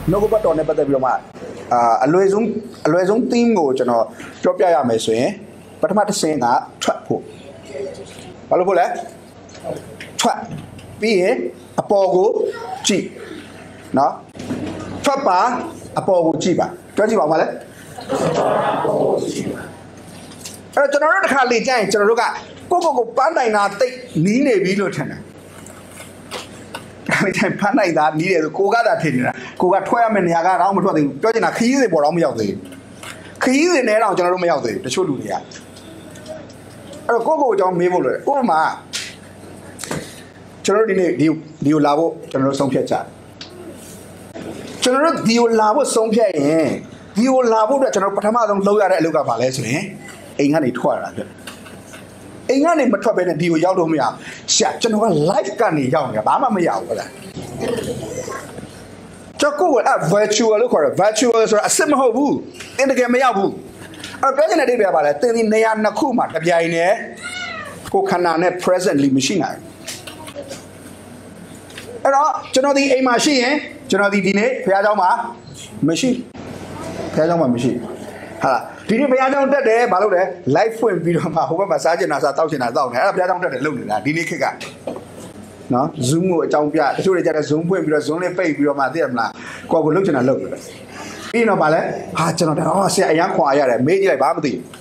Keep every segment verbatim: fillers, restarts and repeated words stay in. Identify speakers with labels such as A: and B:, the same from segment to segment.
A: နှုတ်ကပတ်တော်နဲ့ပတ်သက်ပြီးတော့မှအာအလွယ်ဆုံးအလွယ်ဆုံး theme ကိုကျွန်တော်ပြောပြရမယ်ဆိုရင်ပထမတစ်ဆင့်ကထွက်ဖို့ဘာလို့ဖို့လဲထွက်ပြီးရင်အပေါ်ကိုကြည့်နော်ထွက်ပါအပေါ်ကိုကြည့်ပါပြောကြည့်ပါဦးမလဲအဲ့တော့ကျွန်တော်တို့တစ်ခါလေကြာရင်ကျွန်တော်တို့ကကိုကိုကိုပန်းတိုင်တာတိတ်နီးနေပြီလို့ထင်တယ်အဲ့ဒီဖမ်းနိုင်တာနီးတယ်ဆိုကိုကသာထင်နေတာကိုကထွက်ရမယ့်နေရာကတော့မထွက်သေးဘူးပြောချင်တာခရီးစဉ်ပေါ်တော့မရောက်သေးဘူးခရီးစဉ်နဲ့တော့ကျွန်တော်တို့မရောက်သေးဘူးတချို့လူတွေကအဲ့တော့ကိုကိုကိုကျွန်တော်မေးဖို့လို့ဥပမာကျွန်တော်တို့ဒီနေ့ဒီဒီကိုလာဖို့ကျွန်တော်တို့ဆုံးဖြတ်ကြကျွန်တော်တို့ဒီကိုလာဖို့ဆုံးဖြတ်ရင်ဒီကိုလာဖို့အတွက်ကျွန်တော်ပထမဆုံးလုပ်ရတဲ့အလုပ်ကဘာလဲဆိုရင်အိမ်ကနေထွက်ရတာပြအိမ်ကနေမထွက်ဘဲနဲ့ဒီကိုရောက်လို့မရရှာကျွန်တော်က live ကနေရောက်နေတာဘာမှမရဘူးဟုတ်လားကျွန်တော်က virtual လို့ခေါ်တယ် virtual ဆိုတာအစစ်မဟုတ်ဘူးအင်တကယ်မရောက်ဘူးအဲ့ပြောချင်တဲ့အိဗယ်ပါလဲသင်ဒီနေရာနှစ်ခုမှာတပြိုင်တည်းကိုခန္ဓာနဲ့ presently မရှိနိုင်အဲ့တော့ကျွန်တော်ဒီအိမ်မှာရှိရင်ကျွန်တော်ဒီဒီနေ့ဘုရားကျောင်းမှာမရှိဘုရားကျောင်းမှာမရှိဟာဒီနေ့ဘုရားကျောင်းတက်တယ်ဘာလို့လဲ live ဖွင့်ပြီးတော့မှဟိုဘက်မှာစားကျင်တာစားတောက်ကျင်တာတောက်နေအဲ့ဒါဘုရားကျောင်းတက်တယ်လုပ်နေတာဒီနေ့ခေတ်ကနော် Zoom ကိုအကြောင်းပြတချို့တွေကြတဲ့ Zoom ဖွင့်ပြီးတော့ Zoom လေးပိတ်ပြီးတော့မှသိရမလားကိုယ့်ကိုလုပ်ချင်တာလုပ်နေတယ်ပြီးတော့ဗာလဲဟာကျွန်တော်တော့ဆရာအရန်ခွာရတယ်မေးကြည့်လိုက်ဘာမသိဘူး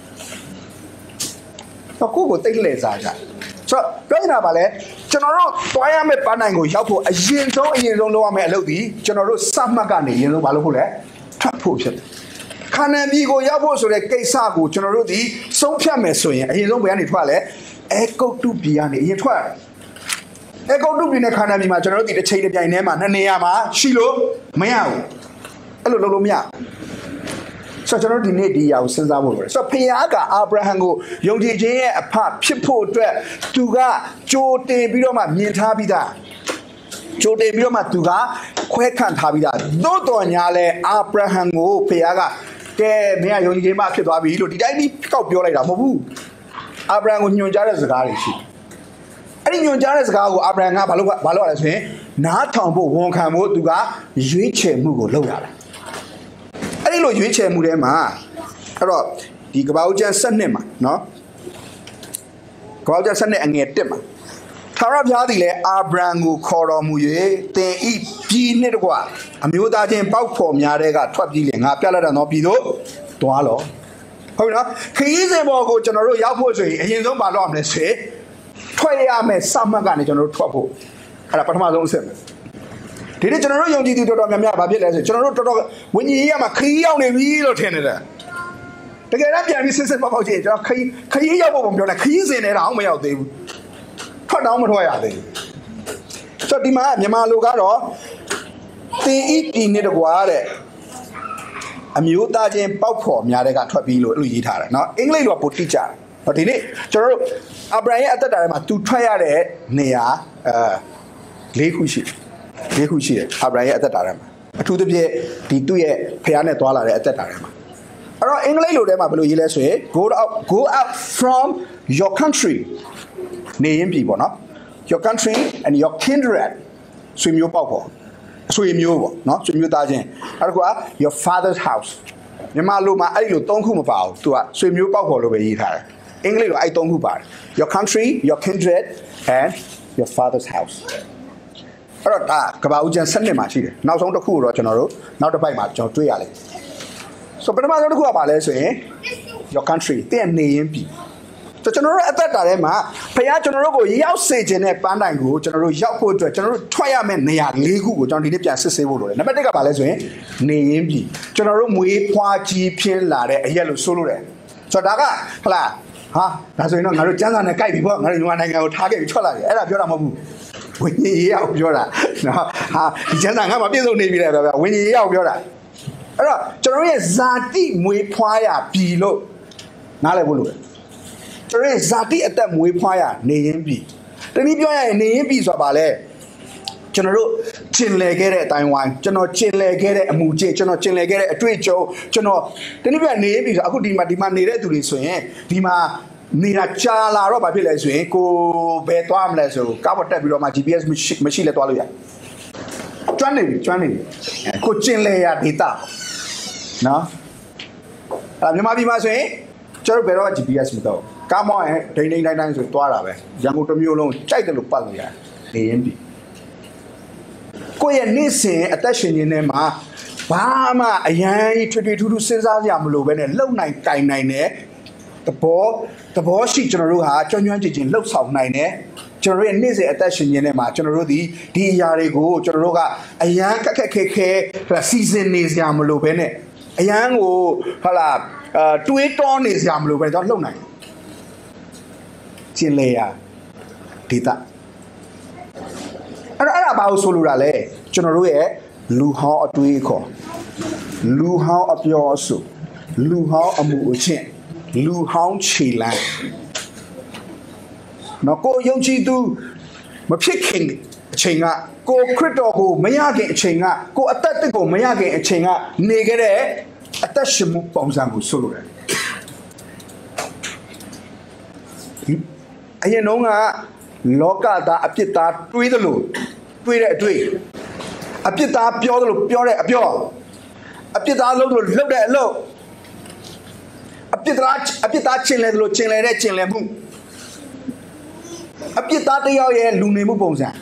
A: တော့ကိုယ့်ကိုတိတ်လှည့်စားကြဆိုတော့ပြောနေတာဗာလဲကျွန်တော်တို့တွားရမယ့်ပန်းနိုင်ကိုရောက်ဖို့အရင်ဆုံးအရင်ဆုံးလုပ်ရမယ့်အလုပ်ဒီကျွန်တော်တို့စမှတ်ကနေအရင်ဆုံးဘာလုပ်ဖို့လဲထွက်ဖို့ဖြစ်တယ်ခန္ဓာပြည်ကိုရောက်ဖို့ဆိုတဲ့ကိစ္စကိုကျွန်တော်တို့ဒီဆုံးဖြတ်မယ်ဆိုရင်အရင်ဆုံးဘယ်ကနေထွက်လဲအေကုတ်တုပြည်ကနေအရင်ထွက်အေကုတ်တုပြည်နဲ့ခန္ဓာပြည်မှာကျွန်တော်တို့ဒီတစ်ချိန်တစ်ပြိုင်တည်းမှာနှစ်နေရာမှာရှိလို့မရဘူးအဲ့လိုလုပ်လို့မရဆိုတော့ကျွန်တော်တို့ဒီနေ့ဒီအရာကိုစဉ်းစားဖို့လိုတယ်ဆိုတော့ဖခင်ကအာဗြဟံကိုယုံကြည်ခြင်းရဲ့အဖဖြစ်ဖို့အတွက်သူကကြိုတင်ပြီးတော့မှမြင်ထားပြီးသားကြိုတင်ပြီးတော့မှသူကခွဲခန့်ထားပြီးသားသို့တော်ညာလဲအာဗြဟံကိုဖခင်ကကဲမင်းကယုံကြည်ခြင်းမှဖြစ်သွားပြီလို့ဒီတိုင်းပြီးကောက်ပြောလိုက်တာမဟုတ်ဘူးအာဗြဟံကိုညွှန်ကြားတဲ့စကားတွေရှိအဲ့ဒီညွှန်ကြားတဲ့စကားကိုအာဗြဟံကဘာလို့ဘာလို့ရလဲဆိုရင်နားထောင်ဖို့ဝန်ခံဖို့သူကရွေးချယ်မှုကိုလုပ်ရတယ်အဲ့ဒီလိုရွေးချယ်မှုထဲမှာအဲ့တော့ဒီကပ္ပဦးကျမ်း၁၂မှာနော်ကပ္ပဦးကျမ်း၁၂အငယ်၁မှာထာဝရဘုရားသည်လည်းအာဗြဟံကိုခေါ်တော်မူ၍သင်ဤပြည်နှင့်တကွအမျိုးသားချင်းပေါက်ဖော်များတဲ့ကထွက်ပြီးလေငါပြလိုက်တာတော့ပြည်တို့သွားလောဟုတ်ပြီနော်ခရီးစဉ်ပေါ်ကိုကျွန်တော်တို့ရောက်ဖို့ဆိုရင်အရင်ဆုံးမလုပ်ရမယ်ဆိုရင်ထွက်ရမယ်စမှတ်ကနေကျွန်တော်တို့ထွက်ဖို့အဲ့ဒါပထမဆုံးအဆင့်ပဲဒီနေ့ကျွန်တော်တို့ယုံကြည်သူတော်တော်များများဘာဖြစ်လဲဆိုကျွန်တော်တို့တော်တော်ဝိညာဉ်ရေးရမှာခရီးရောက်နေပြီလို့ထင်နေတယ်တကယ်တော့ပြန်ပြီးစစ်စစ်ပေါက်ပေါက်ကြည့်ကျွန်တော်ခရီးခရီးရောက်ဖို့မပြောနဲ့ခရီးစဉ်နေတာအောင်မရောက်သေးဘူးထွက်တော့မထွက်ရသေးဘူးဆိုတော့ဒီမှာမြန်မာလူကတော့တင်ဤပြည်နေတကွာတဲ့အမျိုးသားချင်းပေါက်ဖော်များတဲ့ကထွက်ပြီးလို့အဲ့လိုရေးထားတယ်เนาะအင်္ဂလိပ်လိုပိုတိကျတယ်ဟောဒီနေ့ကျွန်တော်တို့အာဗြဟံရဲ့အသက်တာထဲမှာသူထွက်ရတဲ့နေရာအဲ၄ခုရှိတယ်၄ခုရှိတယ်အာဗြဟံရဲ့အသက်တာထဲမှာအထူးသဖြင့်ဒီသူ့ရဲ့ဖခင်နဲ့သွားလာတဲ့အသက်တာထဲမှာအဲ့တော့အင်္ဂလိပ်လိုထဲမှာဘယ်လိုရေးလဲဆိုရင် go out go out from your country နေရင်ပြီပေါ့နော် your country and your kindred ဆွေမျိုးပေါက်ပေါ့ဆွေမျိုးပေါ့နော်ဆွေမျိုးသားချင်းအဲ့ဒါက your father's house မြန်မာလိုမှာအဲ့ဒီလို၃ခုမပါဘူးသူကဆွေမျိုးပေါက်ပေါ့လို့ပဲရေးထားတယ်အင်္ဂလိပ်လိုအဲ့၃ခုပါတယ် your country your kindred and your father's houseအဲ့တော့ဒါကပ္ပဦးကျမ်း၁၂မှာရှိတယ်နောက်ဆုံးတစ်ခုတော့ကျွန်တော်တို့နောက်တစ်ပိုက်မှာကျွန်တော်တွေ့ရလိမ့်ဆိုပထမဆုံးတစ်ခုကပါလဲဆိုရင် your country တဲ့နေရင်ပြီဆိုကျွန်တော်တို့အသက်တာထဲမှာဖခင်ကျွန်တော်တို့ကိုရောက်စေခြင်းနဲ့ပန်းတိုင်ကိုကျွန်တော်တို့ရောက်ဖို့အတွက်ကျွန်တော်တို့ထွက်ရမယ့်နေရာ၄ခုကိုကျွန်တော်ဒီနေ့ပြန်စစ်ဆေးဖို့လိုတယ်နံပါတ်၁ကပါလဲဆိုရင်နေရင်ပြီကျွန်တော်တို့မွေးဖွားကြီးပြင်းလာတဲ့အရက်လို့ဆိုလို့တယ်ဆိုတော့ဒါကဟလာဟာဒါဆိုရင်တော့ငါတို့ကျန်းစာနဲ့ကြိုက်ပြီပေါ့ငါတို့မြန်မာနိုင်ငံကိုထားခဲ့ပြီးထွက်လာပြီအဲ့ဒါပြောတာမဟုတ်ဘူးဝိညာဉ်ရေးအောင်ပြောတာနော်ဟာဒီကျန်းစာငါမှပြည့်စုံနေပြီလေဗျာဝိညာဉ်ရေးအောင်ပြောတာအဲ့တော့ကျွန်တော်ရဲ့ဇာတိမွေးဖွားရပြီလို့နားလည်ဖို့လိုတယ်ကျွန်တော်ရဲ့ဇာတိအသက်မွေးဖွားရနေရင်ပြီတနည်းပြောရရင်နေရင်ပြီဆိုတာပါလေကျွန်တော်တို့ကျင်လည်ခဲ့တဲ့အတိုင်းဝိုင်းကျွန်တော်ကျင်လည်ခဲ့တဲ့အမှုကျင့်ကျွန်တော်ကျင်လည်ခဲ့တဲ့အတွေ့အကြုံကျွန်တော်တနည်းပြောနေရင်ပြီဆိုအခုဒီမှာဒီမှာနေတဲ့သူတွေဆိုရင်ဒီမှာနေတာကြာလာတော့ဘာဖြစ်လဲဆိုရင်ကိုဘယ်သွားမလဲဆိုကားပေါ်တက်ပြီးတော့မှ G P S မရှိမရှိလဲသွားလို့ရ专利专利，过进来呀地大，喏，啊，你妈逼妈说，这儿别个 G P S 没到，干嘛哎，天天天天就多了呗，然后都没有弄，再都不了呀，没人比。过年那些啊，但是年嘛，爸妈哎呀，一出去出去身上也没路呗呢，老奶奶奶呢，ตะโพตะโพสิကျွန်တော်တို့ဟာကျွမ်းကျွမ်းကျင်ကျင်လှုပ်ဆောင်နိုင်တယ်ကျွန်တော်တို့ရဲ့နေ့စဉ်အသက်ရှင်နေမှာကျွန်တော်တို့ဒီဒီအရာတွေကိုကျွန်တော်တို့ကအရန်ခက်ခက်ခဲခဲစီစဉ်နေစရာမလိုဘဲနဲ့အရန်ကိုဟာလာအာတွေးတောနေစရာမလိုဘဲကျွန်တော်လှုပ်နိုင်ကျင်လေရဒေတာအဲ့တော့အဲ့ဒါဘာလို့ဆိုလိုတာလဲကျွန်တော်တို့ရဲ့လူဟောင်းအတွေးခေါ်လူဟောင်းအပြောအဆိုလူဟောင်းအမှုအချင်းလူဟောင်းခြေလမ်းနော်ကိုယုံကြည်သူမဖြစ်ခင်အချိန်ကကိုခရစ်တော်ကိုမရခင်အချိန်ကကိုအသက်တစ်ကိုမရခင်အချိန်ကနေခဲ့တဲ့အသက်ရှင်မှုပုံစံကိုဆိုလိုတယ်အရင်တော့ကလောကသားအပြစ်သားတွေးသလိုတွေးတဲ့အတွေ့အပြစ်သားပြောသလိုပြောတဲ့အပြောအပြစ်သားလုပ်သလိုလုပ်တဲ့အလုပ်အပြစ်သားအပြစ်သားကျင်လဲသလိုကျင်လဲတဲ့ကျင်လဲမှုအပြစ်သားတယောက်ရဲ့လူနေမှုပုံစံ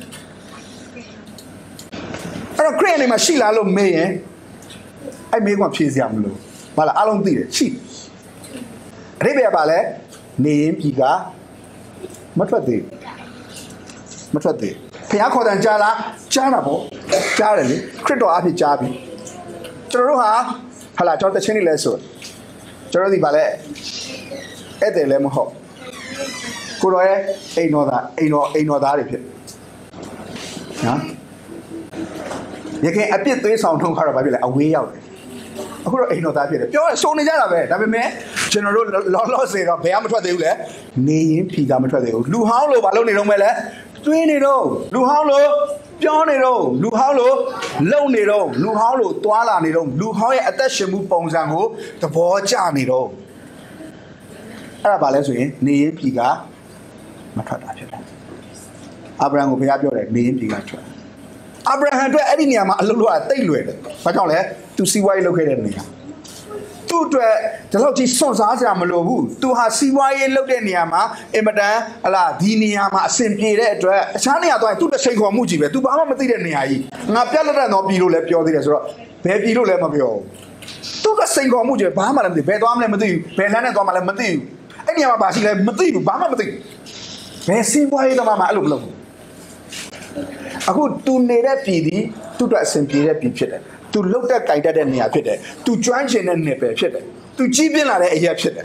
A: အဲ့တော့ခရစ်ယာန်တွေမှာရှိလားလို့မေးရင်အဲ့မေးခွန်းဖြေစရာမလိုဘာလဲအားလုံးသိတယ်ရှိအရိပ်ပဲပါလဲနေရင်ပြီကမထွက်သေးမထွက်သေးဖခင်ခေါ်တဲ့ကြားလားကြားတာပေါ့ကြားတယ်လေခရစ်တော်အဖြစ်ကြားပြီကျွန်တော်တို့ဟာဟာလာကျွန်တော်တချင်းနေလဲဆိုကျွန်တော်ဒီပါလဲအဲ့တယ်လည်းမဟုတ်ကိုရောရဲ့အိမ်တော်သားအိမ်တော်အိမ်တော်သားတွေဖြစ်နော်ရခင်အပြစ်သွေးဆောင်ထုံးခါတော့ဘာဖြစ်လဲအဝေးရောက်တယ်အခုတော့အိမ်တော်သားဖြစ်တယ်ပြောရစုံနေကြတာပဲဒါပေမဲ့ကျွန်တော်တို့လောလောဆယ်တော့ဘယ်မှမထွက်သေးဘူးလေနေရင်ဖြီတာမထွက်သေးဘူးလူဟောင်းလို့ဘာလုပ်နေတော့မဲလဲသွေးနေတော့လူဟောင်းလို့ပြောနေတော့လူဟောင်းလို့လုံနေတော့လူဟောင်းလို့တွာလာနေတော့လူဟောင်းရဲ့အသက်ရှင်မှုပုံစံကိုသဘောကျနေတော့အဲ့ဒါဘာလဲဆိုရင်နေရင်ဖြီကမထွက်တာဖြစ်တယ်အာဗြဟံကိုဘုရားပြောတယ်နေရင်ဖြီကထွက်အာဗြဟံအတွက်အဲ့ဒီနေရာမှာအလုပ်လုပ်တာတိတ်လွယ်တယ်ဘာကြောင့်လဲသူစီးပွားရေးလုပ်ခဲ့တဲ့နေရာသူ့အတွက်ဒီလောက်ကြီးစွန့်စားစရာမလိုဘူးသူဟာစီးပွားရေးလုပ်တဲ့နေရာမှာအင်မတန်ဟလာဒီနေရာမှာအဆင်ပြေတဲ့အတွက်အခြားနေရာသွားရင်သူ့တစ်ချိန်ခေါ်မှုကြီးပဲသူဘာမှမသိတဲ့နေရာကြီးငါပြက်လက်တဲ့တော့ပြည်လို့လည်းပြောသေးတယ်ဆိုတော့ဘယ်ပြည်လို့လည်းမပြောဘူးသူကစိန်ခေါ်မှုကြီးဘာမှလည်းမသိဘယ်သွားမှလည်းမသိဘူးဘယ်လမ်းနဲ့သွားမှလည်းမသိဘူးအဲ့နေရာမှာဘာရှိလဲမသိဘူးဘာမှမသိဘူးဘယ်စီးပွားရေးသမားမှအဲ့လိုမလုပ်ဘူးအခုသူနေတဲ့ပြည်ဒီသူ့အတွက်အဆင်ပြေတဲ့ပြည်ဖြစ်တယ်သူလုတ်တက်ကြိုက်တတ်တဲ့နေရာဖြစ်တယ်သူကျွမ်းကျင်တဲ့နယ်ပယ်ဖြစ်တယ်သူကြီးပြင်းလာတဲ့အရာဖြစ်တယ်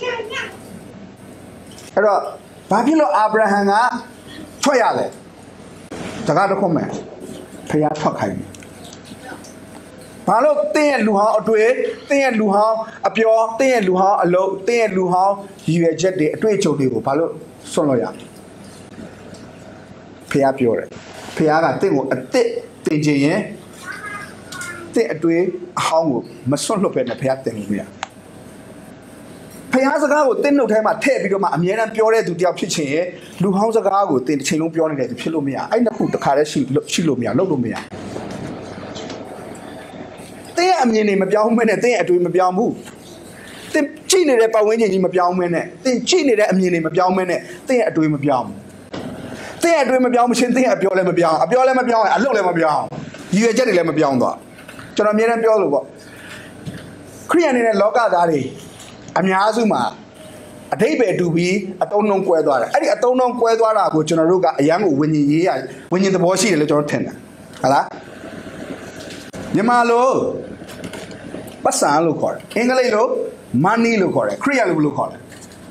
A: အဲ့တော့ဘာဖြစ်လို့အာဗြဟံကထွက်ရလဲစကားတစ်ခုမှဖျားထွက်ခိုင်းတယ်ဘာလို့တင်းရဲ့လူဟောင်းအတွေ့တင်းရဲ့လူဟောင်းအပြောတင်းရဲ့လူဟောင်းအလုပ်တင်းရဲ့လူဟောင်းရည်ရွယ်ချက်တွေအတွေ့အကြုံတွေကိုဘာလို့ဆွန့်လို့ရဖျားပြောတယ်ဖျားကတင်းကိုအစ်စ်တင်ချင်ရင်တဲ့အတွေ့အဟောင်းကိုမဆွန့်လွတ်ပဲနဲ့ဖျားတင်လို့မရဖျားစကားကိုတင်းနှုတ်ထဲမှာထည့်ပြီးတော့မှအမြဲတမ်းပြောတဲ့သူတယောက်ဖြစ်ချင်ရင်လူဟောင်းစကားကိုတင်းတစ်ချိန်လုံးပြောနေတဲ့သူဖြစ်လို့မရအဲ့နှစ်ခုတစ်ခါတည်းရှိရှိလို့မရလုပ်လို့မရတင်းရဲ့အမြင်တွေမပြောင်းမဲနဲ့တင်းရဲ့အတွေ့မပြောင်းဘူးတင်းကြည့်နေတဲ့ပတ်ဝန်းကျင်ကြီးမပြောင်းမဲနဲ့တင်းကြည့်နေတဲ့အမြင်တွေမပြောင်းမဲနဲ့တင်းရဲ့အတွေ့မပြောင်းဘူးတင်းရဲ့အတွေ့မပြောင်းမချင်းတင်းရဲ့အပြောလည်းမပြောင်းအပြောလည်းမပြောင်းအလုပ်လည်းမပြောင်းရည်ရွယ်ချက်တွေလည်းမပြောင်းသွားကျွန်တော်အမြဲတမ်းပြောလို့ပေါ့ခရိယန်တွေနဲ့လောကသားတွေအများစုမှာအတိတ်ပဲတူပြီးအတုံးနှုံကွဲသွားတယ်အဲ့ဒီအတုံးနှုံကွဲသွားတာကိုကျွန်တော်တို့ကအရန်ကိုဝิญဉ်ရေးရဝิญဉ်သဘောရှိတယ်လို့ကျွန်တော်ထင်တယ်ဟုတ်လားမြန်မာလိုပတ်စံလို့ခေါ်တယ်အင်္ဂလိပ်လို money လို့ခေါ်တယ်ခရိယန်လိုဘယ်လိုခေါ်လဲဟမ်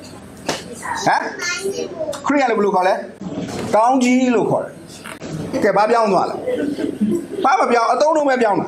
A: ခရိယန်လိုဘယ်လိုခေါ်လဲကောင်းကြီးလို့ခေါ်တယ်ကဲဘာပြောင်းသွားလဲဘာမပြောင်းအတုံးနှုံပဲပြောင်းတာ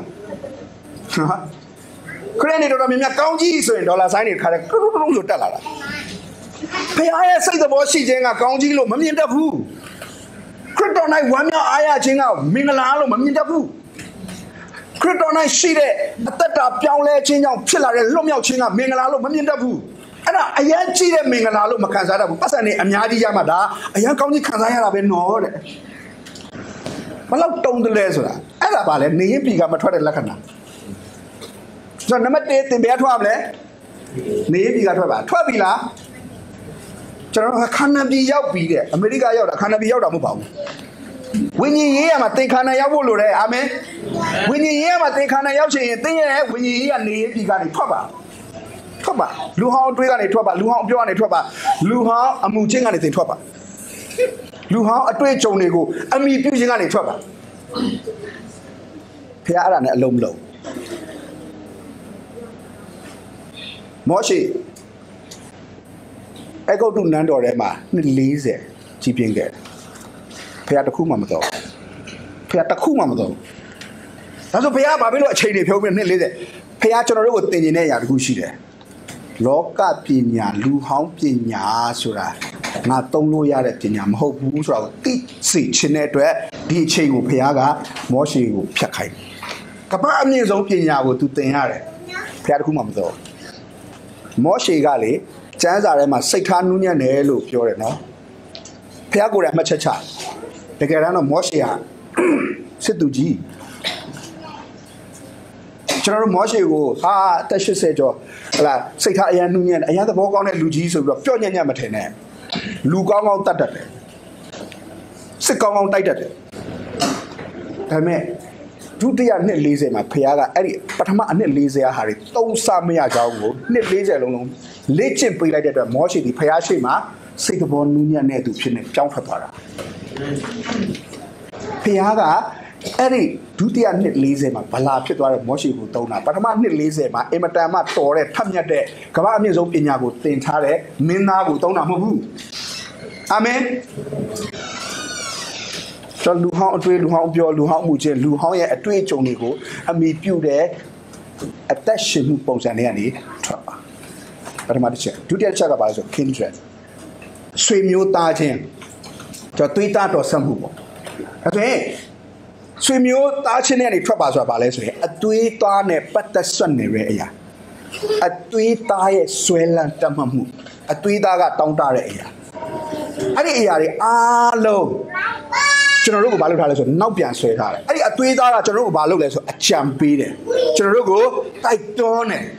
A: ခရစ်နေတော်တော်များများကောင်းကြီးဆိုရင်ဒေါ်လာဆိုင်တွေခါတယ်ကရုတုံးဆိုတက်လာတာဖခင်ရဲ့စိတ်သဘောရှိခြင်းကကောင်းကြီးလို့မမြင်တတ်ဘူးခရစ်တော်၌ဝမ်းမြောက်အားရခြင်းကမင်္ဂလာလို့မမြင်တတ်ဘူးခရစ်တော်၌ရှိတဲ့အသက်တာပြောင်းလဲခြင်းကြောင့်ဖြစ်လာတဲ့လွတ်မြောက်ခြင်းကမင်္ဂလာလို့မမြင်တတ်ဘူးအဲ့ဒါအရန်ကြီးတဲ့မင်္ဂလာလို့မခံစားတတ်ဘူးပတ်စံနေအများကြီးရမှဒါအရန်ကောင်းကြီးခံစားရတာပဲနော်တဲ့ Malah tong the les lah. Ada apa le? Ni pi ka ma thwat de lakhana. So number one tin be thwa ma le? Ni pi ka thwat ba. Thwat bi la? ကျွန်တော်ခန္ဓာပြည်ရောက်ပြီးတဲ့အမေရိကရောက်တာခန္ဓာပြည်ရောက်တာမဟုတ်ပါဘူးဝိညာဉ်ရေးရမှာသင်္ခါရရောက်ဖို့လိုတယ်အာမင်ဝိညာဉ်ရေးရမှာသင်္ခါရရောက်ချင်ရင်သင်ရဲ့ဝိညာဉ်ရေးကနေပြည်ကနေထွက်ပါထွက်ပါလူဟောင်းတွေးကနေထွက်ပါလူဟောင်းအပြောကနေထွက်ပါလူဟောင်းအမှုချင်းကနေသင်ထွက်ပါလူဟောင်းအတွေ့အကြုံတွေကိုအမိပြုခြင်းကနေထွက်ပါဖခင်အဲ့ဒါနဲ့အလုံးမလုံးမောရှိအဂုတ်တုနန်းတော်ထဲမှာနှစ် forty ကြီးပြင်းခဲ့ဖခင်တခုမှမတော်ဖခင်တခုမှမတော်ဒါဆိုဖခင်ဘာဖြစ်လို့အချိန်တွေဖြုံးပြီးနှစ် fortyဖခင်ကျွန်တော်တို့ကိုသင်ကျင်တဲ့အရာတခုရှိတယ်လောကပညာလူဟောင်းပညာဆိုတာငါသုံးလို့ရတဲ့ပညာမဟုတ်ဘူးဆိုတော့သိစေခြင်းတဲ့အတွက်ဒီအချိန်ကိုဖခင်ကမောရှေကိုဖြတ်ခိုင်းကပ္ပအမြင့်ဆုံးပညာကိုသူသင်ရတယ်ဖခင်တခုမှမတော်မောရှေကလေကျမ်းစာထဲမှာစိတ်ထားနူးညံ့တယ်လို့ပြောတယ်နော်ဖះကိုယ်တိုင်မှတ်ချက်ချတကယ်တမ်းတော့မောရှေဟာစစ်သူကြီးကျွန်တော်တို့မောရှေကိုဟာတက်eightyကျော်ဟလာစိတ်ထားအရန်နူးညံ့တယ်အရန်သဘောကောင်းတဲ့လူကြီးဆိုပြီးတော့ပျော့ညံ့ညံ့မထင်နဲ့လူကောင်းကောင်းတတ်တတ်တယ်စစ်ကောင်းကောင်းတိုက်တတ်တယ်ဒါပေမဲ့ဒုတိယနှစ်fortyမှာဖះကအဲ့ဒီပထမအနှစ်fortyဟာတွေသုံးဆမရကြောင်းကိုနှစ်fortyလုံးလုံးလေ့ကျင့်ပေးလိုက်တဲ့အတွက်မောရှေဒီဖះရှိမှာစိတ်တော်နူးညံ့တဲ့သူဖြစ်နေပြောင်းထွက်သွားတာဖះကအဲ့ဒီဒုတိယနှစ်fortyမှာဗလာဖြစ်သွားတဲ့မောရှေကိုတုံးတာပထမနှစ်fortyမှာအင်မတန်မှတော်တဲ့ထက်မြက်တဲ့ကမ္ဘာအမြင့်ဆုံးပညာကိုသင်ထားတဲ့မင်းသားကိုတုံးတာမဟုတ်ဘူးအာမင်ကျွန်လူဟောင်းအတွေ့လူဟောင်းပြောလူဟောင်းမှုချင်းလူဟောင်းရဲ့အတွေ့အကြုံတွေကိုအမိပြုတဲ့အသက်ရှင်မှုပုံစံတွေကနေထွက်ပါပထမတစ်ချက်ဒုတိယချက်ကဘာလဲဆို kindred ဆွေမျိုးသားချင်းကျွန်တော်တွေးသားတော်ဆက်မှုပေါ့အဲဆိုရင်ဆွေမျိုးသားချင်းတွေကနေထွက်ပါဆိုတာဘာလဲဆိုရင်အတွေးသားနဲ့ပတ်သက်ဆက်နေတဲ့အရာအတွေးသားရဲ့ဆွဲလန်းတတ်မှတ်မှုအတွေးသားကတောင်းတတဲ့အရာအဲ့ဒီအရာတွေအားလုံးကျွန်တော်တို့ကိုဘာလုပ်ထားလဲဆိုတော့နောက်ပြန်ဆွဲထားတယ်အဲ့ဒီအသွေးသားကကျွန်တော်တို့ကိုဘာလုပ်လဲဆိုအကြံပေးတယ်ကျွန်တော်တို့ကိုတိုက်တွန်းတယ်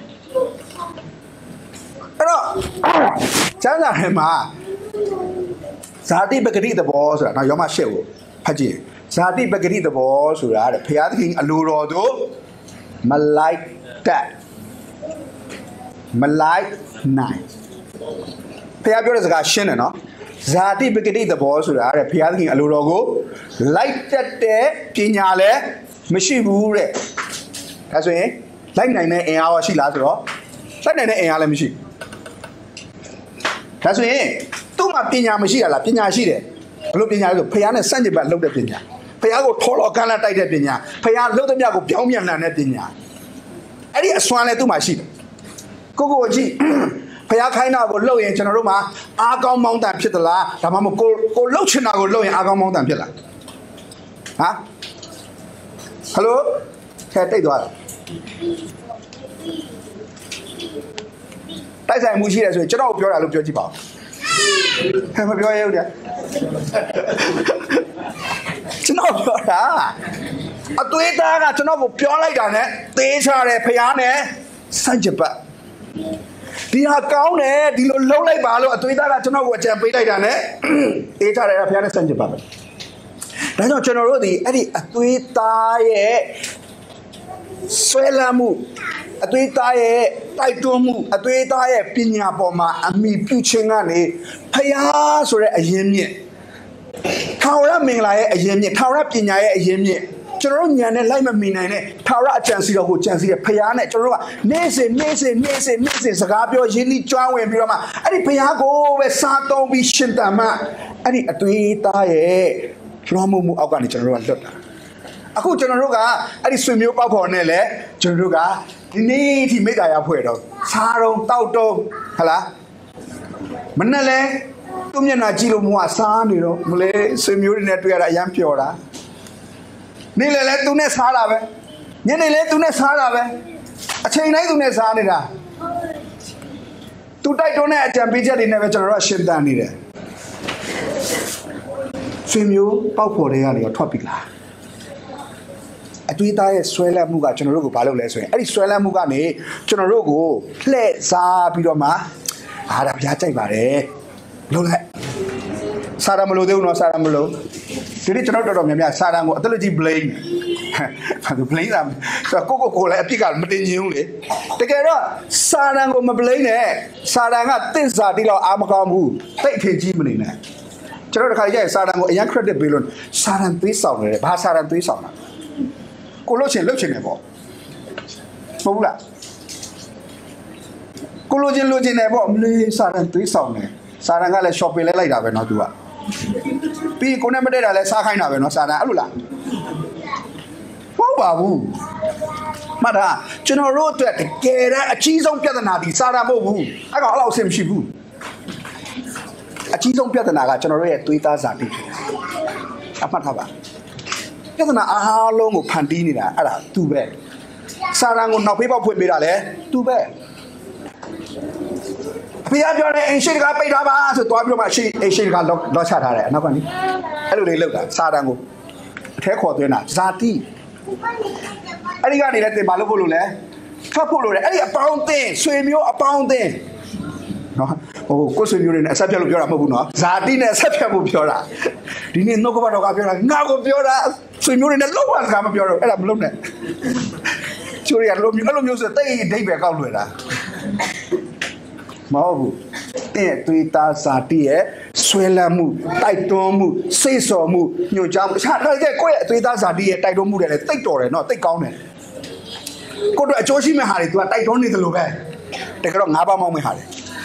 A: အဲ့တော့ကျမ်းစာထဲမှာဇာတိပဂတိသဘောဆိုတာနော်ယောမရှစ်ကိုဖတ်ကြည့်ဇာတိပဂတိသဘောဆိုတာတဲ့ဘုရားသခင်အလိုတော်တို့မလိုက်တတ်မလိုက်နိုင်ဘုရားပြောတဲ့စကားရှင်းတယ်နော်ဇာတိပဂတိသဘောဆိုတာတဲ့ဘုရားသခင်အလိုတော်ကိုလိုက်တက်တဲ့ပညာလည်းမရှိဘူးတဲ့ဒါဆိုရင်လိုက်နိုင်တဲ့အင်အားရှိလားဆိုတော့လိုက်နိုင်တဲ့အင်အားလည်းမရှိဒါဆိုရင်သူ့မှာပညာမရှိတာလားပညာရှိတယ်ဘယ်လိုပညာလဲဆိုဘုရားနဲ့စန့်ကျင်ဘက်လုပ်တဲ့ပညာဘုရားကိုထော်လော်ကမ်းလာတိုက်တဲ့ပညာဘုရားလှုပ်တဲ့မြတ်ကိုပြောင်းပြန်လှန်တဲ့ပညာအဲ့ဒီအစွမ်းလည်းသူ့မှာရှိတယ်ကိုကိုကြည့်ဖျားခိုင်းတာကိုလှုပ်ရင်ကျွန်တော်တို့မှာအားကောင်းမောင်းတန်ဖြစ်သလားဒါမှမဟုတ်ကိုကိုလှုပ်ချင်တာကိုလှုပ်ရင်အားကောင်းမောင်းတန်ဖြစ်လားဟာဟယ်လိုခဲတိတ်သွားတယ်တိုက်ဆိုင်မှုရှိတယ်ဆိုရင်ကျွန်တော်ပြောတာလို့ပြောကြည့်ပါဦးဟဲ့မပြောရဘူးတဲ့ကျွန်တော်ပြောတာအသွေးသားကကျွန်တော်ကိုပြောလိုက်တာနဲ့သေးချတယ်ဖျားနဲ့စัจจပတ်ဒီဟာကောင်းတယ်ဒီလိုလှုပ်လိုက်ပါလို့အသွေးသားကကျွန်တော်ကိုအကြံပေးလိုက်တာနဲ့အေးထားတယ်ဖခင်နဲ့ဆန့်ကျင်ပါပဲဒါကြောင့်ကျွန်တော်တို့ဒီအဲ့ဒီအသွေးသားရဲ့ဆွဲလမ်းမှုအသွေးသားရဲ့တိုက်တွန်းမှုအသွေးသားရဲ့ပညာပေါ်မှာအမိပြုခြင်းကနေဖခင်ဆိုတဲ့အရင်မြင့်ထာဝရမင်္ဂလာရဲ့အရင်မြင့်ထာဝရပညာရဲ့အရင်မြင့်ကျွန်တော်တို့ညံနဲ့လိုက်မမီနိုင်တဲ့ထာဝရအကြံစီတော်ကိုကြံစီတဲ့ဖခင်နဲ့ကျွန်တော်တို့ကနေ့စဉ်နေ့စဉ်နေ့စဉ်နေ့စဉ်စကားပြောရင်းနှီးကြွားဝင်ပြီးတော့မှအဲ့ဒီဖခင်ကိုပဲစားသုံးပြီးရှင်တန်မှအဲ့ဒီအသွေးသားရဲ့လွှမ်းမိုးမှုအောက်ကနေကျွန်တော်တို့ကလွတ်တာအခုကျွန်တော်တို့ကအဲ့ဒီဆွေမျိုးပေါက်ဖော်နဲ့လဲကျွန်တော်တို့ကဒီနေ့ထိမိတ္တရာဖွဲ့တော့စားတော့တောက်တော့ဟလားမနဲ့လဲသူ့မျက်နှာကြည့်လို့မဟုတ်စားနေတော့မလဲဆွေမျိုးတွေနဲ့တွေ့ရတာအရန်ပျော်တာနေ့လေလဲသူနဲ့စားတာပဲညနေလဲသူနဲ့စားတာပဲအချိန်တိုင်းသူနဲ့စားနေတာသူတိုက်တွန်းတဲ့အကြံပေးချက်တွေနဲ့ပဲကျွန်တော်တို့ကရှင်းတန်နေတယ်ဆွေမျိုးပေါက်ဖော်တွေကနေတော့ထွက်ပြီလားတွေးသားရဲ့ဆွဲလန်းမှုကကျွန်တော်တို့ကိုဘာလုပ်လဲဆိုရင်အဲ့ဒီဆွဲလန်းမှုကနေကျွန်တော်တို့ကိုလှည့်စားပြီးတော့မှအားဒါဘုရားကြိုက်ပါတယ်လို့လိုက်စာရမလို့သေးဘူးနော်စာရမလို့ဒီနေ့ကျွန်တော်တော်တော်များများစာရန်ကိုအတလူကြီး blame ဘာလို့ blame တာဆိုတော့ကိုကိုကိုလည်းအပြစ်ကမတင်ချင်ဘူးလေတကယ်တော့စာရန်ကိုမ blame နဲ့စာရန်ကတစ္ဆာတိတော့အာမကောင်းဘူးတိတ်ထေကြီးမနေနဲ့ကျွန်တော်တခါကြရင်စာရန်ကိုအရင် credit ပေးလို့စာရန်သွေးဆောင်တယ်ဘာစာရန်သွေးဆောင်တာကိုလို့ချင်းလှုပ်ချင်တယ်ပေါ့မဟုတ်ဘူးလားကိုလိုချင်လိုချင်တယ်ပေါ့မလေးစာရန်သွေးဆောင်တယ်စာရန်ကလည်း shopping လဲလိုက်တာပဲเนาะသူကပြီးကိုနဲ့မတည့်တာလဲစားခိုင်းတာပဲเนาะစာရန်အဲ့လိုလားဟုတ်ပါဘူးမှတ်တာကျွန်တော်တို့အတွက်တကယ်တမ်းအကြီးဆုံးပြဿနာဒီစာရန်မဟုတ်ဘူးအဲ့ကောင်အဲ့လောက်အဆင်မရှိဘူးအကြီးဆုံးပြဿနာကကျွန်တော်တို့ရဲ့သွေးသားဇာတိဖြစ်တယ်အမှတ်ထားပါပြဿနာအားလုံးကိုဖန်တီးနေတာအဲ့ဒါသူပဲစာရန်ကိုနောက်ဖေးပေါက်ဖွင့်ပေးတာလဲသူပဲဘုရားပြောတယ်အိမ်ရှိတကားပိတ်ထားပါဆိုသွားပြီးတော့မှရှိအိမ်ရှိတကားလောလောချထားတယ်အနောက်ကနေအဲ့လိုလေးလောက်တာစာတန်ကိုအထဲခေါ်သွင်းတာဇာတိအဲ့ဒီကနေလည်းတင်ပါလို့ဖို့လို့လဲဖတ်ဖို့လို့လဲအဲ့ဒီအပေါင်းအသင်းဆွေမျိုးအပေါင်းအသင်းနော်ဟိုကိုဆွေမျိုးတွေနဲ့အဆက်ပြတ်လို့ပြောတာမဟုတ်ဘူးနော်ဇာတိနဲ့အဆက်ပြတ်ဖို့ပြောတာဒီနေ့နှုတ်ကပတ်တော်ကပြောတာငါကိုပြောတာဆွေမျိုးတွေနဲ့လုံးဝစကားမပြောတော့အဲ့ဒါမလုပ်နဲ့ချိုးရလုံးမျိုးအဲ့လိုမျိုးဆိုတိတ်ဒိတ်ပဲကောက်လွယ်တာမဟုတ်ဘူးတဲ့သွေးသားစာတိရဲ့ဆွဲလန်းမှုတိုက်တွန်းမှုစိတ်ဆော်မှုညှို့ချောင်းအခြားတဲ့ကိုယ့်ရဲ့အသွေးသားစာတိရဲ့တိုက်တွန်းမှုတွေလည်းတိတ်တော်တယ်နော်တိတ်ကောင်းတယ်ကိုတို့အကျိုးရှိမဲ့ဟာတွေ तू တိုက်တွန်းနေတယ်လို့ပဲတကယ်တော့ငါးပါးမောင်းမဲ့ဟာတွေ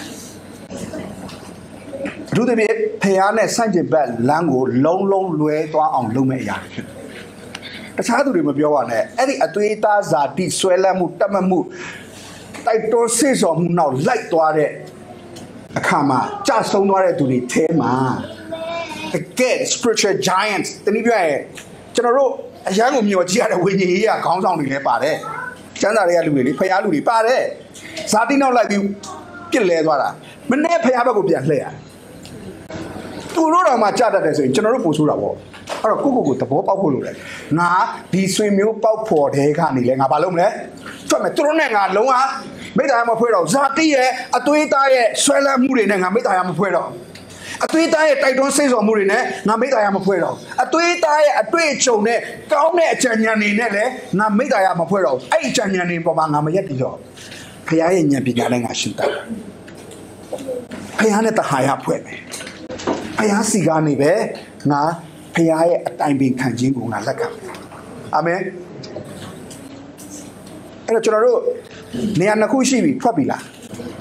A: အထူးသဖြင့်ဖျားနဲ့ဆန့်ကျင်ဘက်လမ်းကိုလုံးလုံးလွဲသွားအောင်လုပ်မဲ့အရာတွေတခြားသူတွေမပြောပါနဲ့အဲ့ဒီအသွေးသားစာတိဆွဲလန်းမှုတတ်မှတ်မှုတိုက်တွန်းစိတ်ဆော်မှုနောက်လိုက်သွားတဲ့အခါမှာကြဆုံးသွားတဲ့သူတွေထဲမှာ the get spiritual giants တနည်းပြောရင်ကျွန်တော်တို့အရန်ကိုမျှော်ကြည့်ရတဲ့ဝိညာဉ်ရေးကခေါင်းဆောင်တွေလည်းပါတယ်ကျမ်းစာတွေကလူတွေလေဖျားလူတွေပါတယ်ဇာတိနောက်လိုက်ပြီးပြစ်လဲသွားတာမနေ့ဖျားဘက်ကိုပြန်လှည့်ရတယ်သူတို့တော့မှကြတတ်တယ်ဆိုရင်ကျွန်တော်တို့ပို့ဆိုးတာပေါ့အဲ့တော့ကိုကိုကိုသဘောပေါက်ဖို့လိုတယ်ငါဒီဆွေမျိုးပေါက်ဖော်တဲ့ကနေလဲငါဘာလုပ်မလဲထွက်မယ်သူတို့နဲ့ငါလုံးဝမိသားရမဖွဲ့တော့ဇာတိရဲ့အသွေးသားရဲ့ဆွဲလန်းမှုတွေနဲ့ငါမိသားရမဖွဲ့တော့အသွေးသားရဲ့တိုက်တွန်းစိတ်ဆော်မှုတွေနဲ့ငါမိသားရမဖွဲ့တော့အသွေးသားရဲ့အတွေ့အကြုံနဲ့ကောင်းတဲ့အကြံဉာဏ်တွေနဲ့လည်းငါမိသားရမဖွဲ့တော့အဲ့ဒီအကြံဉာဏ်တွေပေါ်မှာငါမရက်တည်တော့ဖခင်ရဲ့ဉာဏ်ပညာနဲ့ငါရှင်းတာဖခင်နဲ့တဟာရဖွဲ့မယ်ဖခင်စီကနေပဲငါဖခင်ရဲ့အတိုင်ပင်ခံခြင်းကိုငါလက်ခံမယ်အာမင်အဲ့တော့ကျွန်တော်တို့နေရာနှစ်ခုရှိပြီထွက်ပြီလား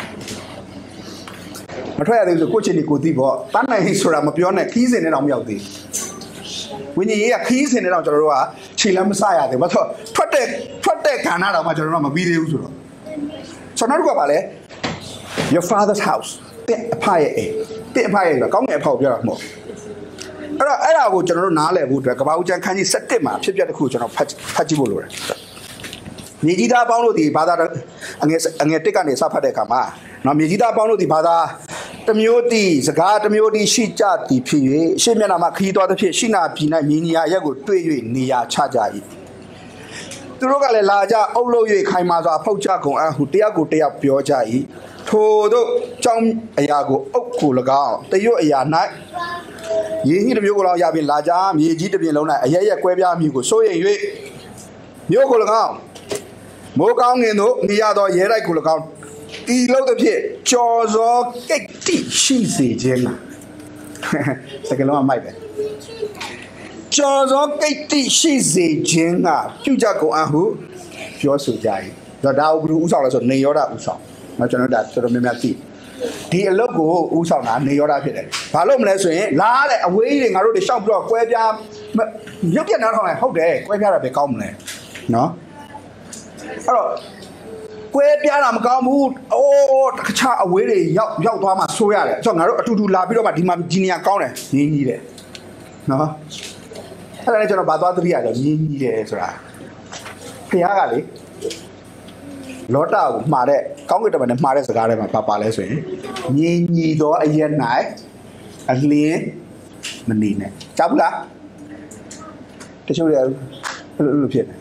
A: မထွက်ရသေးဘူးဆိုကိုယ့်ချင်းဒီကိုသိပေါ့တန်းနိုင်ဆိုတာမပြောနဲ့ခီးစင်နဲ့တော့မရောက်သေးဝိညာဉ်ရေးကခီးစင်နဲ့တော့ကျွန်တော်တို့ကခြေလမ်းမစရသေးဘူးဘာလို့ထွက်တဲ့ထွက်တဲ့ခန္ဓာတော့မှကျွန်တော်တို့ကမပြီးသေးဘူးဆိုတော့ဆိုတော့ကပါလေ your father's house တဲ့အဖရဲ့အိမ်တဲ့အဖရဲ့ဆိုကောင်းငယ်အဖေကိုပြောတာမဟုတ်အဲ့တော့အဲ့ဒါကိုကျွန်တော်တို့နားလည်ဖို့အတွက်ကဘာဦးကျန်ခန်းကြီး၁၁မှာဖြစ်ပျက်တစ်ခုကျွန်တော်ဖတ်ဖတ်ကြည့်ဖို့လိုတယ်မြေကြီးသားပေါင်းလို့ဒီဘာသာအငယ်အငယ်တစ်ကနေစဖတ်တဲ့အခါမှာနော်မြေကြီးသားပေါင်းလို့ဒီဘာသာတစ်မျိုးတည်စကားတစ်မျိုးတည်ရှိကြသည်ဖြစ်၍ရှေ့မျက်နှာမှာခရီးသွားသဖြင့်ရှိနာပြည်၌မြေညီယာရက်ကိုတွေ့၍နေရာချကြ၏သူတို့ကလည်းလာကြအုပ်လို့၍ခိုင်မာစွာဖုတ်ကြကုန်အဟုတယောက်ကိုတယောက်ပြောကြ၏ထိုတို့ကြောင်းအရာကိုအုပ်ကို၎င်းတရွတ်အရာ၌ရင်းကြီးတစ်မျိုးကို၎င်းရပြီးလာကြမြေကြီးတစ်ပြင်လုံး၌အရရက်ကွဲပြားမြူကိုစိုးရိမ်၍မျိုးကို၎င်းမိုးကောင်းငင်တို့နေရသောရဲတိုက်ကို၎င်းတီလို့တဲ့ဖြစ်ကြော်စောကိတ်တိရှိစေခြင်းလားစကလုံးအမိုက်ပဲကြော်စောကိတ်တိရှိစေခြင်းကပြုကြကုန်အဟုပြောဆိုကြ၏ဒါဒါဘုရားဥဆောင်လဲဆိုနေရောဒဥဆောင်နော်ကျွန်တော်ဒါတော်တော်များများသိဒီအလုပ်ကိုဥဆောင်တာနေရောဒဖြစ်တယ်ဘာလို့မလဲဆိုရင်လာတဲ့အဝေးကြီးတွေငါတို့တွေရှောက်ပြီးတော့ကွဲပြားရုပ်ပြနားထောင်လိုက်ဟုတ်တယ်ကွဲပြားတာပဲကောင်းမလဲနော်အဲ့တော့ကွဲပြားတာမကောင်းဘူးအိုးတခြားအဝေးတွေရောက်ရောက်သွားမှဆိုးရတယ်ဆိုတော့ငါတို့အတူတူလာပြီးတော့မှဒီမှာဒီနေရာကောင်းတယ်ရင်းကြီးတယ်နော်အဲ့ဒါလည်းကျွန်တော်ဗာသွားသတိရတယ်ရင်းကြီးတယ်ဆိုတာဖခင်ကလေလောတာကိုမှားတဲ့ကောင်းကင်တမန်နဲ့မှားတဲ့စကားတွေမှာပါပါလဲဆိုရင်ညီညီသောအရက်၌အလင်းမနေနဲ့ကြားဘူးလားတချို့တွေအဲ့လိုဖြစ်တယ်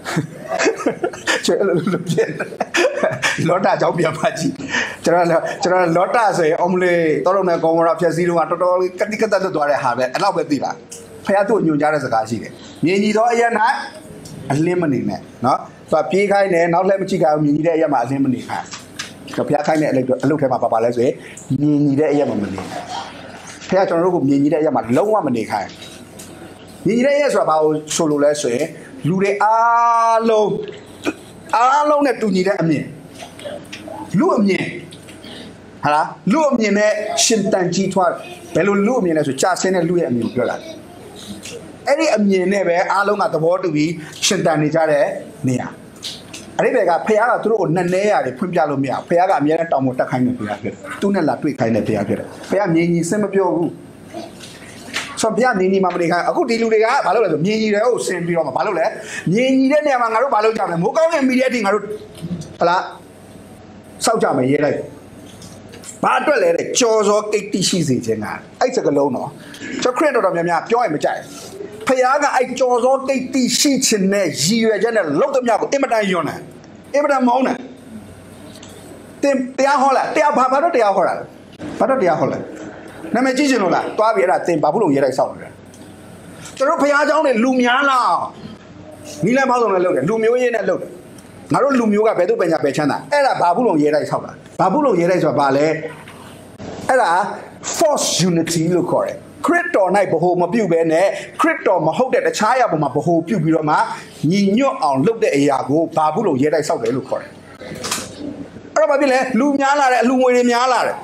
A: ကျွဲလို့လို့ပြန်လောတာကြောင့်ပြန်ပါကြည့်ကျွန်တော်ကျွန်တော်လောတာဆိုရင်အမလေးတော်တော်နဲ့ကောင်းမရဖြက်စီးတော့တော်တော်ကတိကတ်လွတ်သွားတဲ့ဟာပဲအဲ့လောက်ပဲသိလားဖះသူ့ညွန်ကြားတဲ့စကားရှိတယ်မြင်ကြီးတော့အရက်၌အလင်းမနေနဲ့နော်သူကပြေးခိုင်းတယ်နောက်လည်းမကြည့်ခိုင်းဘူးမြင်ကြီးတဲ့အရက်မှာအလင်းမနေခိုင်းဖះခိုင်းတဲ့အလုပ်အလုပ်ထဲမှာပါပါလဲဆိုရင်မြင်ကြီးတဲ့အရက်မှာမနေဖះကျွန်တော်တို့ကမြင်ကြီးတဲ့အရက်မှာလုံးဝမနေခိုင်းမြင်ကြီးတဲ့အရက်ဆိုတာဘာလို့ဆိုလို့လဲဆိုရင်လူတွေအားလုံးအားလုံးနဲ့တူညီတဲ့အမြင်လူအမြင်ဟာလားလူအမြင်နဲ့ရှင်တန်ကြီးထွားဘယ်လိုလူအမြင်လဲဆိုကြာဆင်းတဲ့လူရဲ့အမြင်ပြောတာအဲ့ဒီအမြင်နဲ့ပဲအားလုံးကသဘောတူပြီးရှင်တန်နေကြတဲ့နေရာအဲ့ဒီဘက်ကဖះကသူတို့ကိုနှစ်နေရတယ်ဖွင့်ပြလို့မရဖះကအမြဲတမ်းတောင်ပေါ်တက်ခိုင်းနေဖះဖြစ်တယ်သူနဲ့လာတွေ့ခိုင်းနေဖះဖြစ်တယ်ဖះမြင်ကြီးစင်မပြောဘူးဆိုဖះမြင်ကြီးမှမနေခိုင်းအခုဒီလူတွေကဘာလုပ်လဲဆိုမြင်ကြီးတွေကိုဆင်ပြီးတော့မှဘာလုပ်လဲမြင်ကြီးတဲ့နေရာမှာငါတို့ဘာလုပ်ကြမလဲမိုးကောင်းတဲ့မီဒီယာတွေငါတို့ဟလားစောက်ကြမယ်ရေးလိုက်ဘာအတွက်လဲတဲ့ကြော်စောကိတ်တိရှိစေခြင်းကအဲ့စကလုံးတော့ကျွန်ခရစ်တော်တော်များများပြောရင်မကြိုက်ဖះကအဲ့ကြော်စောကိတ်တိရှိခြင်းနဲ့ရည်ရွယ်ချက်နဲ့လုံးသမျှကိုအင်မတန်ယွန်းတယ်အင်မတန်မောင်းတယ်တင်တရားဟောလားတရားဘာဘာတော့တရားဟောတာလဲဘာတော့တရားဟောလဲနာမည်ကြီးချင်လို့လားတွားပြီးအဲ့ဒါတင်ဘာဘူးလို့ရေးလိုက်စောက်နေတယ်ကျွန်တော်ဖះเจ้าတွေလူများလားနီးလန်းပေါင်းစုံနဲ့လုပ်တယ်လူမျိုးရေးနဲ့လုပ်တယ်ငါတို့လူမျိုးကဘယ်သူပညာပဲချမ်းသာအဲ့ဒါဘာဘူးလို့ရေးလိုက်စောက်တာဘာဘူးလို့ရေးလိုက်ဆိုတာဘာလဲအဲ့ဒါ false unity လို့ခေါ်တယ်ခရစ်တော်၌ဘ ਹੁ မပြုတ်ပဲနဲ့ခရစ်တော်မဟုတ်တဲ့တခြားအရာပေါ်မှာဘ ਹੁ ပြုတ်ပြီးတော့မှညီညွတ်အောင်လုပ်တဲ့အရာကိုဘာဘူးလို့ရေးလိုက်စောက်တယ်လို့ခေါ်တယ်အဲ့တော့ဘာဖြစ်လဲလူများလာတယ်အလူငွေတွေများလာတယ်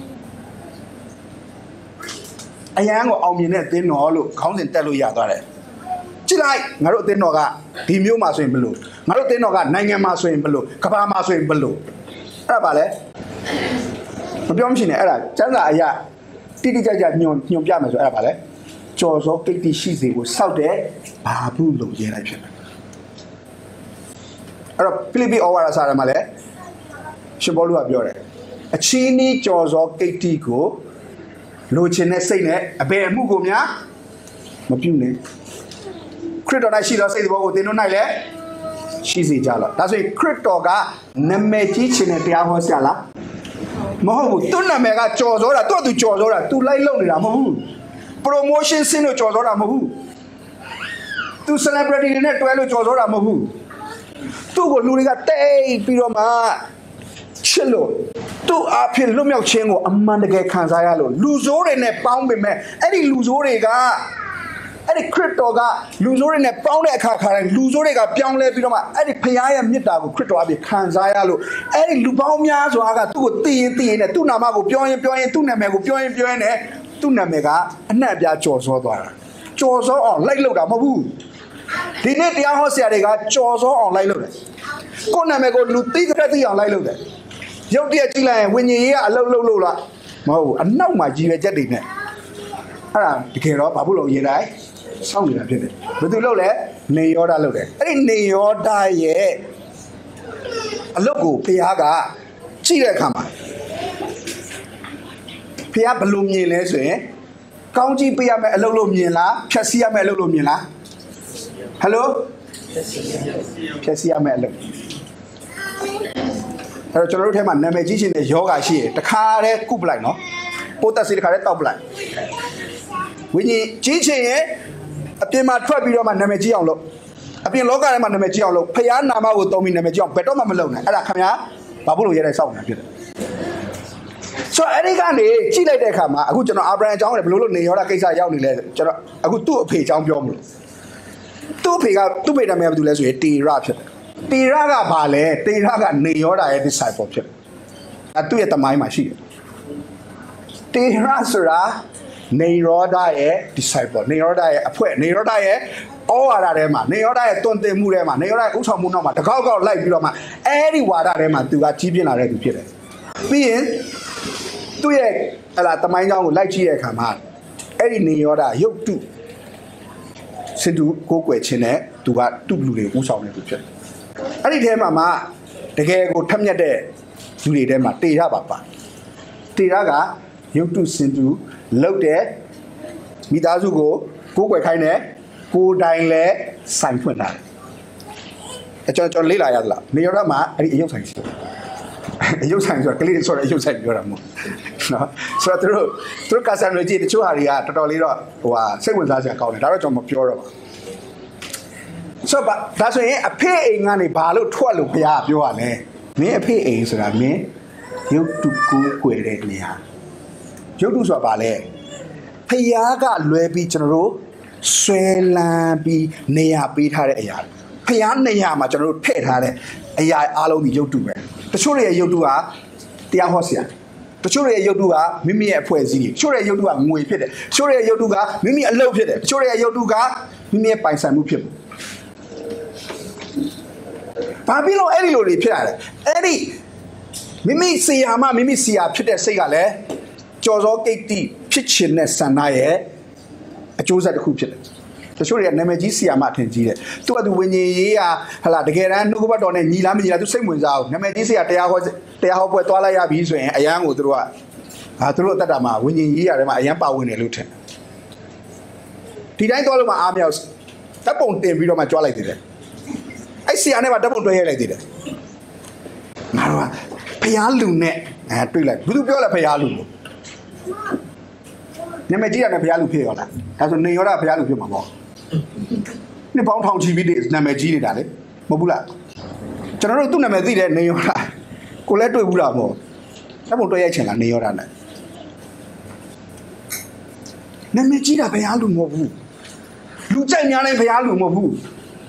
A: အရန်ကိုအောင်မြင်တဲ့အသင်းတော်လို့ခေါင်းစဉ်တက်လို့ရသွားတယ်ကြည့်လိုက်ငါတို့အသင်းတော်ကဒီမျိုးမှာဆိုရင်ဘယ်လိုငါတို့အသင်းတော်ကနိုင်ငံမှာဆိုရင်ဘယ်လိုကမ္ဘာမှာဆိုရင်ဘယ်လိုအဲ့ဒါပါလဲမပြောမှရှိနေအဲ့ဒါစံစာအရာတိတိကျကျညွန်ညွန်ပြမယ်ဆိုအဲ့ဒါပါလဲကြော်စောကိတ်တိရှိစေကိုစောက်တဲ့ဘာဘူးလို့ရေးလိုက်ဖြစ်တယ်အဲ့တော့ဖိလိပ္ပိဩဝါဒစာထဲမှာလဲရှင်ပေါလုကပြောတယ်အချီးနီးကြော်စောကိတ်တိကိုလိုချင်တဲ့စိတ်နဲ့အဘယ်အမှုကိုများမပြုနဲ့ခရစ်တော်၌ရှိသောစိတ်တော်ကိုသင်တို့၌လည်းရှိစေကြလားဒါဆိုရင်ခရစ်တော်ကနာမည်ကြီးခြင်းနဲ့တရားဟောဆရာလားမဟုတ်ဘူးသူ့နာမည်ကကြော်စောတာသူ့သူကြော်စောတာသူလိုက်လုံနေတာမဟုတ်ဘူး promotion ဆင်းလို့ကြော်စောတာမဟုတ်ဘူးသူ celebrity တွေနဲ့တွဲလို့ကြော်စောတာမဟုတ်ဘူးသူ့ကိုလူတွေကတိတ်ပြီးတော့မှချစ်လို့သူ့အဖြစ်လွတ်မြောက်ခြင်းကိုအမှန်တကယ်ခံစားရလို့လူဆိုးတွေနဲ့ပေါင်းပေမဲ့အဲ့ဒီလူဆိုးတွေကအဲ့ဒီခရစ်တော်ကလူဆိုးတွေနဲ့ပေါင်းတဲ့အခါခါတိုင်းလူဆိုးတွေကပြောင်းလဲပြီးတော့မှအဲ့ဒီဖခင်ရဲ့မေတ္တာကိုခရစ်တော်အပြင်ခံစားရလို့အဲ့ဒီလူပေါင်းများစွာကသူ့ကိုသိရင်သိရင်နဲ့သူ့နာမကိုပြောရင်ပြောရင်သူ့နာမည်ကိုပြောရင်ပြောရင်နဲ့သူ့နာမည်ကအနှံ့အပြားကြော်စောသွားတာကြော်စောအောင်လိုက်လို့တာမဟုတ်ဘူးဒီနေ့တရားဟောဆရာတွေကကြော်စောအောင်လိုက်လို့တယ်ကိုယ့်နာမည်ကိုလူသိတဲ့သိအောင်လိုက်လို့တယ်ရုပ်တရက်ကြည့်လိုက်ရင်ဝိညာဉ်ရေးကအလုံးလုံးလို့လားမဟုတ်ဘူးအနောက်မှာကြီးပဲချက်တွေနဲ့အဲ့ဒါတကယ်တော့ဘာလို့လို့ရေးလိုက်စောင့်နေတာဖြစ်တယ်ဘယ်သူလုပ်လဲနေယောဒလုပ်တယ်အဲ့ဒီနေယောဒရဲ့အလုပ်ကိုဖခင်ကကြည့်တဲ့အခါမှာဖခင်ဘယ်လိုမြင်လဲဆိုရင်ကောင်းကြီးပေးရမယ်အလုပ်လို့မြင်လားဖြတ်စီးရမယ်အလုပ်လို့မြင်လားဟယ်လိုဖြတ်စီးရမယ်အလုပ်အဲ့တော့ကျွန်တော်တို့ထဲမှာနာမည်ကြီးရှင်တဲ့ယောဂရှိတယ်တခါတည်းကုပလိုက်နော်ပိုးတက်စီတခါတည်းတောက်ပလိုက်ဝိညာဉ်ကြီးရှင်ရဲ့အပြင်မှာထွက်ပြီးတော့မှနာမည်ကြီးအောင်လုပ်အပြင်လောကထဲမှာနာမည်ကြီးအောင်လုပ်ဖခင်နာမကိုသုံးပြီးနာမည်ကြီးအောင်ဘယ်တော့မှမလုပ်နဲ့အဲ့ဒါခင်ဗျာဘာလို့ရဲတဲ့စောင့်နေတာဖြစ်တယ်ဆိုတော့အဲ့ဒီကနေကြည့်လိုက်တဲ့အခါမှာအခုကျွန်တော်အာဗြဟံအကြောင်းနဲ့ဘယ်လိုလုပ်နေရောတာကိစ္စရောက်နေလဲကျွန်တော်အခုသူ့အဖေအကြောင်းပြောမလို့သူ့အဖေကသူ့ဖေနာမည်ကဘာတူလဲဆိုရင်တေရဖြစ်တယ်တေရကဘာလဲတေရကနေရောတာရဲ့ disciple ဖြစ်တယ်အဲသူ့ရဲ့တမိုင်းမှာရှိတယ်တေရဆိုတာနေရောဒရဲ့ disciple နေရောဒရဲ့အဖွဲ့နေရောဒရဲ့ဩဝါဒထဲမှာနေရောဒရဲ့တွင်တင်မှုထဲမှာနေရောဒရဲ့ဥဆောင်မှုနောက်မှာတကောက်ကောက်လိုက်ပြီးတော့မှအဲ့ဒီဝါဒထဲမှာသူကကြီးပြင်းလာတဲ့သူဖြစ်တယ်ပြီးရင်သူ့ရဲ့ဟလာတမိုင်းကြောင်းကိုလိုက်ကြည့်တဲ့အခါမှာအဲ့ဒီနေရောဒရုပ်တုစစ်တူကိုကွယ်ခြင်းနဲ့သူကသူ့လူတွေဥဆောင်နေသူဖြစ်တယ်အဲ့ဒီထဲမှာမှတကယ်ကိုထက်မြက်တဲ့လူတွေထဲမှာတေရပါပါတေရကရုပ်တုစင်တူလောက်တဲ့မိသားစုကိုကိုးကွယ်ခိုင်းတယ်ကိုတိုင်လဲစိုင်ဖွင့်လာတယ်ကျွန်တော်လေးလာရသလားနေရတော့မှအဲ့ဒီအယုတ်ဆိုင်ရှိအယုတ်ဆိုင်ဆိုတာကလေးဆိုတော့အယုတ်ဆိုင်ပြောတာမဟုတ်နော်ဆိုတော့သူတို့သူတို့ကာဆန်လိုကြီးတချို့ဟာတွေကတော်တော်လေးတော့ဟိုဟာစိတ်ဝင်စားစရာကောင်းတယ်ဒါတော့ကျွန်တော်မပြောတော့ပါဆိုတော့ဒါဆိုရင်အဖေအိမ်ကနေဘာလို့ထွက်လို့ဘုရားပြောရလဲမင်းအဖေအိမ်ဆိုတာမင်းရုပ်တုကိုကွယ်တဲ့နေရာရုပ်တုဆိုတာဘာလဲဘုရားကလွဲပြီးကျွန်တော်တို့ဆွဲလန်းပြီးနေရာပေးထားတဲ့အရာဘုရားနေရာမှာကျွန်တော်တို့ထည့်ထားတဲ့အရာအားလုံးဒီရုပ်တုပဲတချို့ရဲ့ရုပ်တုကတရားဟောဆရာတချို့ရဲ့ရုပ်တုကမိမိရဲ့အဖွဲ့အစည်းတွေတချို့ရဲ့ရုပ်တုကငွေဖြစ်တယ်တချို့ရဲ့ရုပ်တုကမိမိအလုပ်ဖြစ်တယ်တချို့ရဲ့ရုပ်တုကမိမိရဲ့ပိုင်ဆိုင်မှုဖြစ်တယ်ဘာဖြစ်လို့အဲ့ဒီလိုတွေဖြစ်ရတယ်အဲ့ဒီမိမိစီယာမမိမိစီယာဖြစ်တဲ့စိတ်ကလည်းကြော်စောကိတ္တိဖြစ်ခြင်းနဲ့ဆန္ဒရဲ့အကျိုးဆက်တစ်ခုဖြစ်တယ်တချို့တွေကနာမည်ကြီးစီယာမအထင်ကြီးတယ်သူကသူဝิญဉ်ရေးဟာဟလာတကယ်တမ်းနှုတ်ကပတ်တော်နဲ့ညီလားမညီလားသူစိတ်ဝင်စားအောင်နာမည်ကြီးစီယာတရားဟောတရားဟောပွဲသွားလိုက်ရပြီဆိုရင်အရန်ကိုသူတို့ကဟာသူတို့အသက်တာမှာဝิญဉ်ရေးရတယ်မှာအရန်ပါဝင်တယ်လို့ထင်ဒီတိုင်းသွားလို့မှအားမြောက်တပ်ပုံတင်ပြီးတော့မှကြွားလိုက်သေးတယ်အဲ့စီယာနဲ့မှတပ်ပုံတွဲရိုက်လိုက်သေးတယ်ငါတို့ကဖျားလူနဲ့အဲတွေ့လိုက်ဘယ်သူပြောလဲဖျားလူလို့နာမည်ကြီးရတယ်ဖျားလူဖြစ်ရောလားဒါဆိုနေရောတာဖျားလူဖြစ်မှာပေါ့နှစ်ပေါင်းထောင်ချီပြီးနာမည်ကြီးနေတာလေမဟုတ်ဘူးလားကျွန်တော်တို့သူ့နာမည်သိတယ်နေရောတာကိုလည်းတွေ့ဘူးလားမဟုတ်တပ်ပုံတွဲရိုက်ချင်လားနေရောတာနဲ့နာမည်ကြီးတာဖျားလူမဟုတ်ဘူးလူကြိုက်များတိုင်းဖျားလူမဟုတ်ဘူး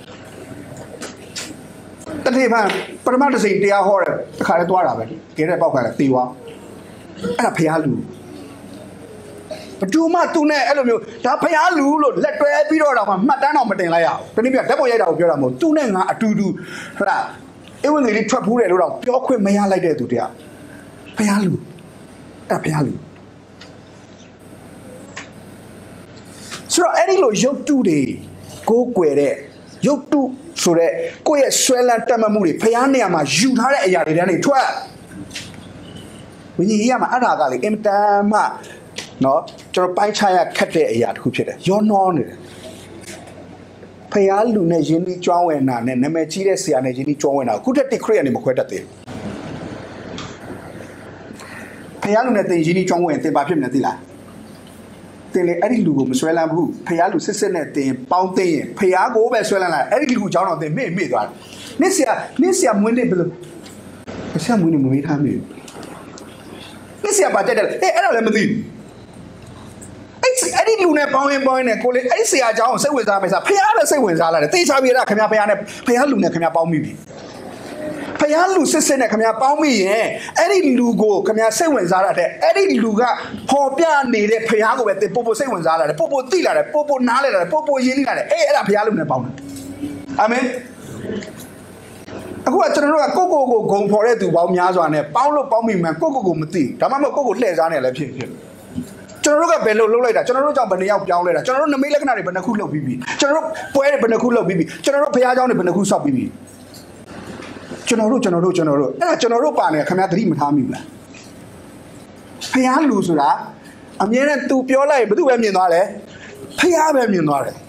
A: တတိပံပရမတ်စိန်တရားဟောတယ်အခါလဲသွားတာပဲကဲတဲ့ပေါက်ခါလဲတေးသွားအဲ့ဒါဖျားလူဘဒူမသူနဲ့အဲ့လိုမျိုးဒါဖျားလူလို့လက်တွဲပြီးတော့တော့မှမှတ်တမ်းတော့မတင်လိုက်ရအောင်တနည်းပြဓာတ်ပုံရိုက်တာကိုပြောတာမဟုတ်သူနဲ့ငါအတူတူဟုတ်လားအဝိငယ်လေးထွက်ဖူးတယ်လို့တော့ပြောခွင့်မရလိုက်တဲ့သူတရားဖျားလူအဲ့ဖျားလူဆိုတော့အဲ့ဒီလိုရုပ်တုတွေကိုကိုွယ်တဲ့ရုပ်တုဆိုတဲ့ကိုယ့်ရဲ့ဆွဲလန်းတက်မှတ်မှုတွေဖျားနေရာမှာယူထားတဲ့အရာတွေတန်းနေထွက်ဝိညာဉ်ရေးရမှာအဲ့ဒါကလေအင်တန်မှနော်ကျွန်တော်ပိုင်းခြားရခက်တဲ့အရာတစ်ခုဖြစ်တယ်ရောနှောနေတယ်ဖျားလူနဲ့ယဉ်ပြီးကျွမ်းဝင်တာနဲ့နာမည်ကြီးတဲ့ဆရာနဲ့ယဉ်ပြီးကျွမ်းဝင်တာခုတက်တစ်ခရစ်ကနေမခွဲတတ်သေးဖျားလူနဲ့တင်ယဉ်ပြီးကျွမ်းဝင်တင်ပါဖြစ်မလဲသိလားတင်လေအဲ့ဒီလူကိုမဆွဲလန်းဘူးဖျားလူစစ်စစ်နဲ့တင်ပေါင်းသိရင်ဖျားကိုပဲဆွဲလန်းလာအဲ့ဒီလူကိုကြောင်းတော့တင်မေ့မေ့သွားတယ်နစ်ဆရာနစ်ဆရာမွေးနေဘယ်လိုဆရာမွေးနေမွေးထားမေ့နစ်ဆရာပါတက်တယ်အေးအဲ့ဒါလည်းမသိဘူးအဲ့ဒီလူနဲ့ပေါင်းရင်ပေါင်းရင်ကိုလေအဲ့ဒီဆရာเจ้าကိုစိတ်ဝင်စားမယ်စားဖျားလည်းစိတ်ဝင်စားလာတယ်တေချာပြေတာခင်ဗျာဖျားနဲ့ဖျားလူနဲ့ခင်ဗျာပေါင်းမိပြီဖျားလူစစ်စစ်နဲ့ခင်ဗျာပေါင်းမိရင်အဲ့ဒီလူကိုခင်ဗျာစိတ်ဝင်စားရတဲ့အဲ့ဒီလူကပေါ်ပြနေတဲ့ဖျားကိုပဲပို့ပို့စိတ်ဝင်စားလာတယ်ပို့ပို့သိလာတယ်ပို့ပို့နားလဲလာတယ်ပို့ပို့ရင်းနှီးလာတယ်အေးအဲ့ဒါဖျားလူနဲ့ပေါင်းတယ်အာမင်အခုကကျွန်တော်တို့ကကိုကိုကိုဂုံဖော်တဲ့သူပေါင်းများစွာနဲ့ပေါင်းလို့ပေါင်းမိမှကိုကိုကိုမသိဒါမှမဟုတ်ကိုကိုလှည့်စားနေလည်းဖြစ်ဖြစ်ကျွန်တော်တို့ကဘယ်လိုလုပ်လိုက်တာကျွန်တော်တို့ကြောင့်ဘယ်နှယောက်ပြောင်းလဲတာကျွန်တော်တို့နမိတ်လက္ခဏာတွေဘယ်နှခုလုပ်ပြီးပြီကျွန်တော်တို့ပွဲတွေဘယ်နှခုလုပ်ပြီးပြီကျွန်တော်တို့ဘုရားကျောင်းတွေဘယ်နှခုဆောက်ပြီးပြီကျွန်တော်တို့ကျွန်တော်တို့ကျွန်တော်တို့အဲ့ဒါကျွန်တော်တို့ပါနေခင်ဗျာသတိမထားမိဘူးလားဖျားလူဆိုတာအမြဲတမ်းသူပြောလိုက်ဘယ်သူပဲမြင်သွားလဲဖျားပဲမြင်သွားတယ်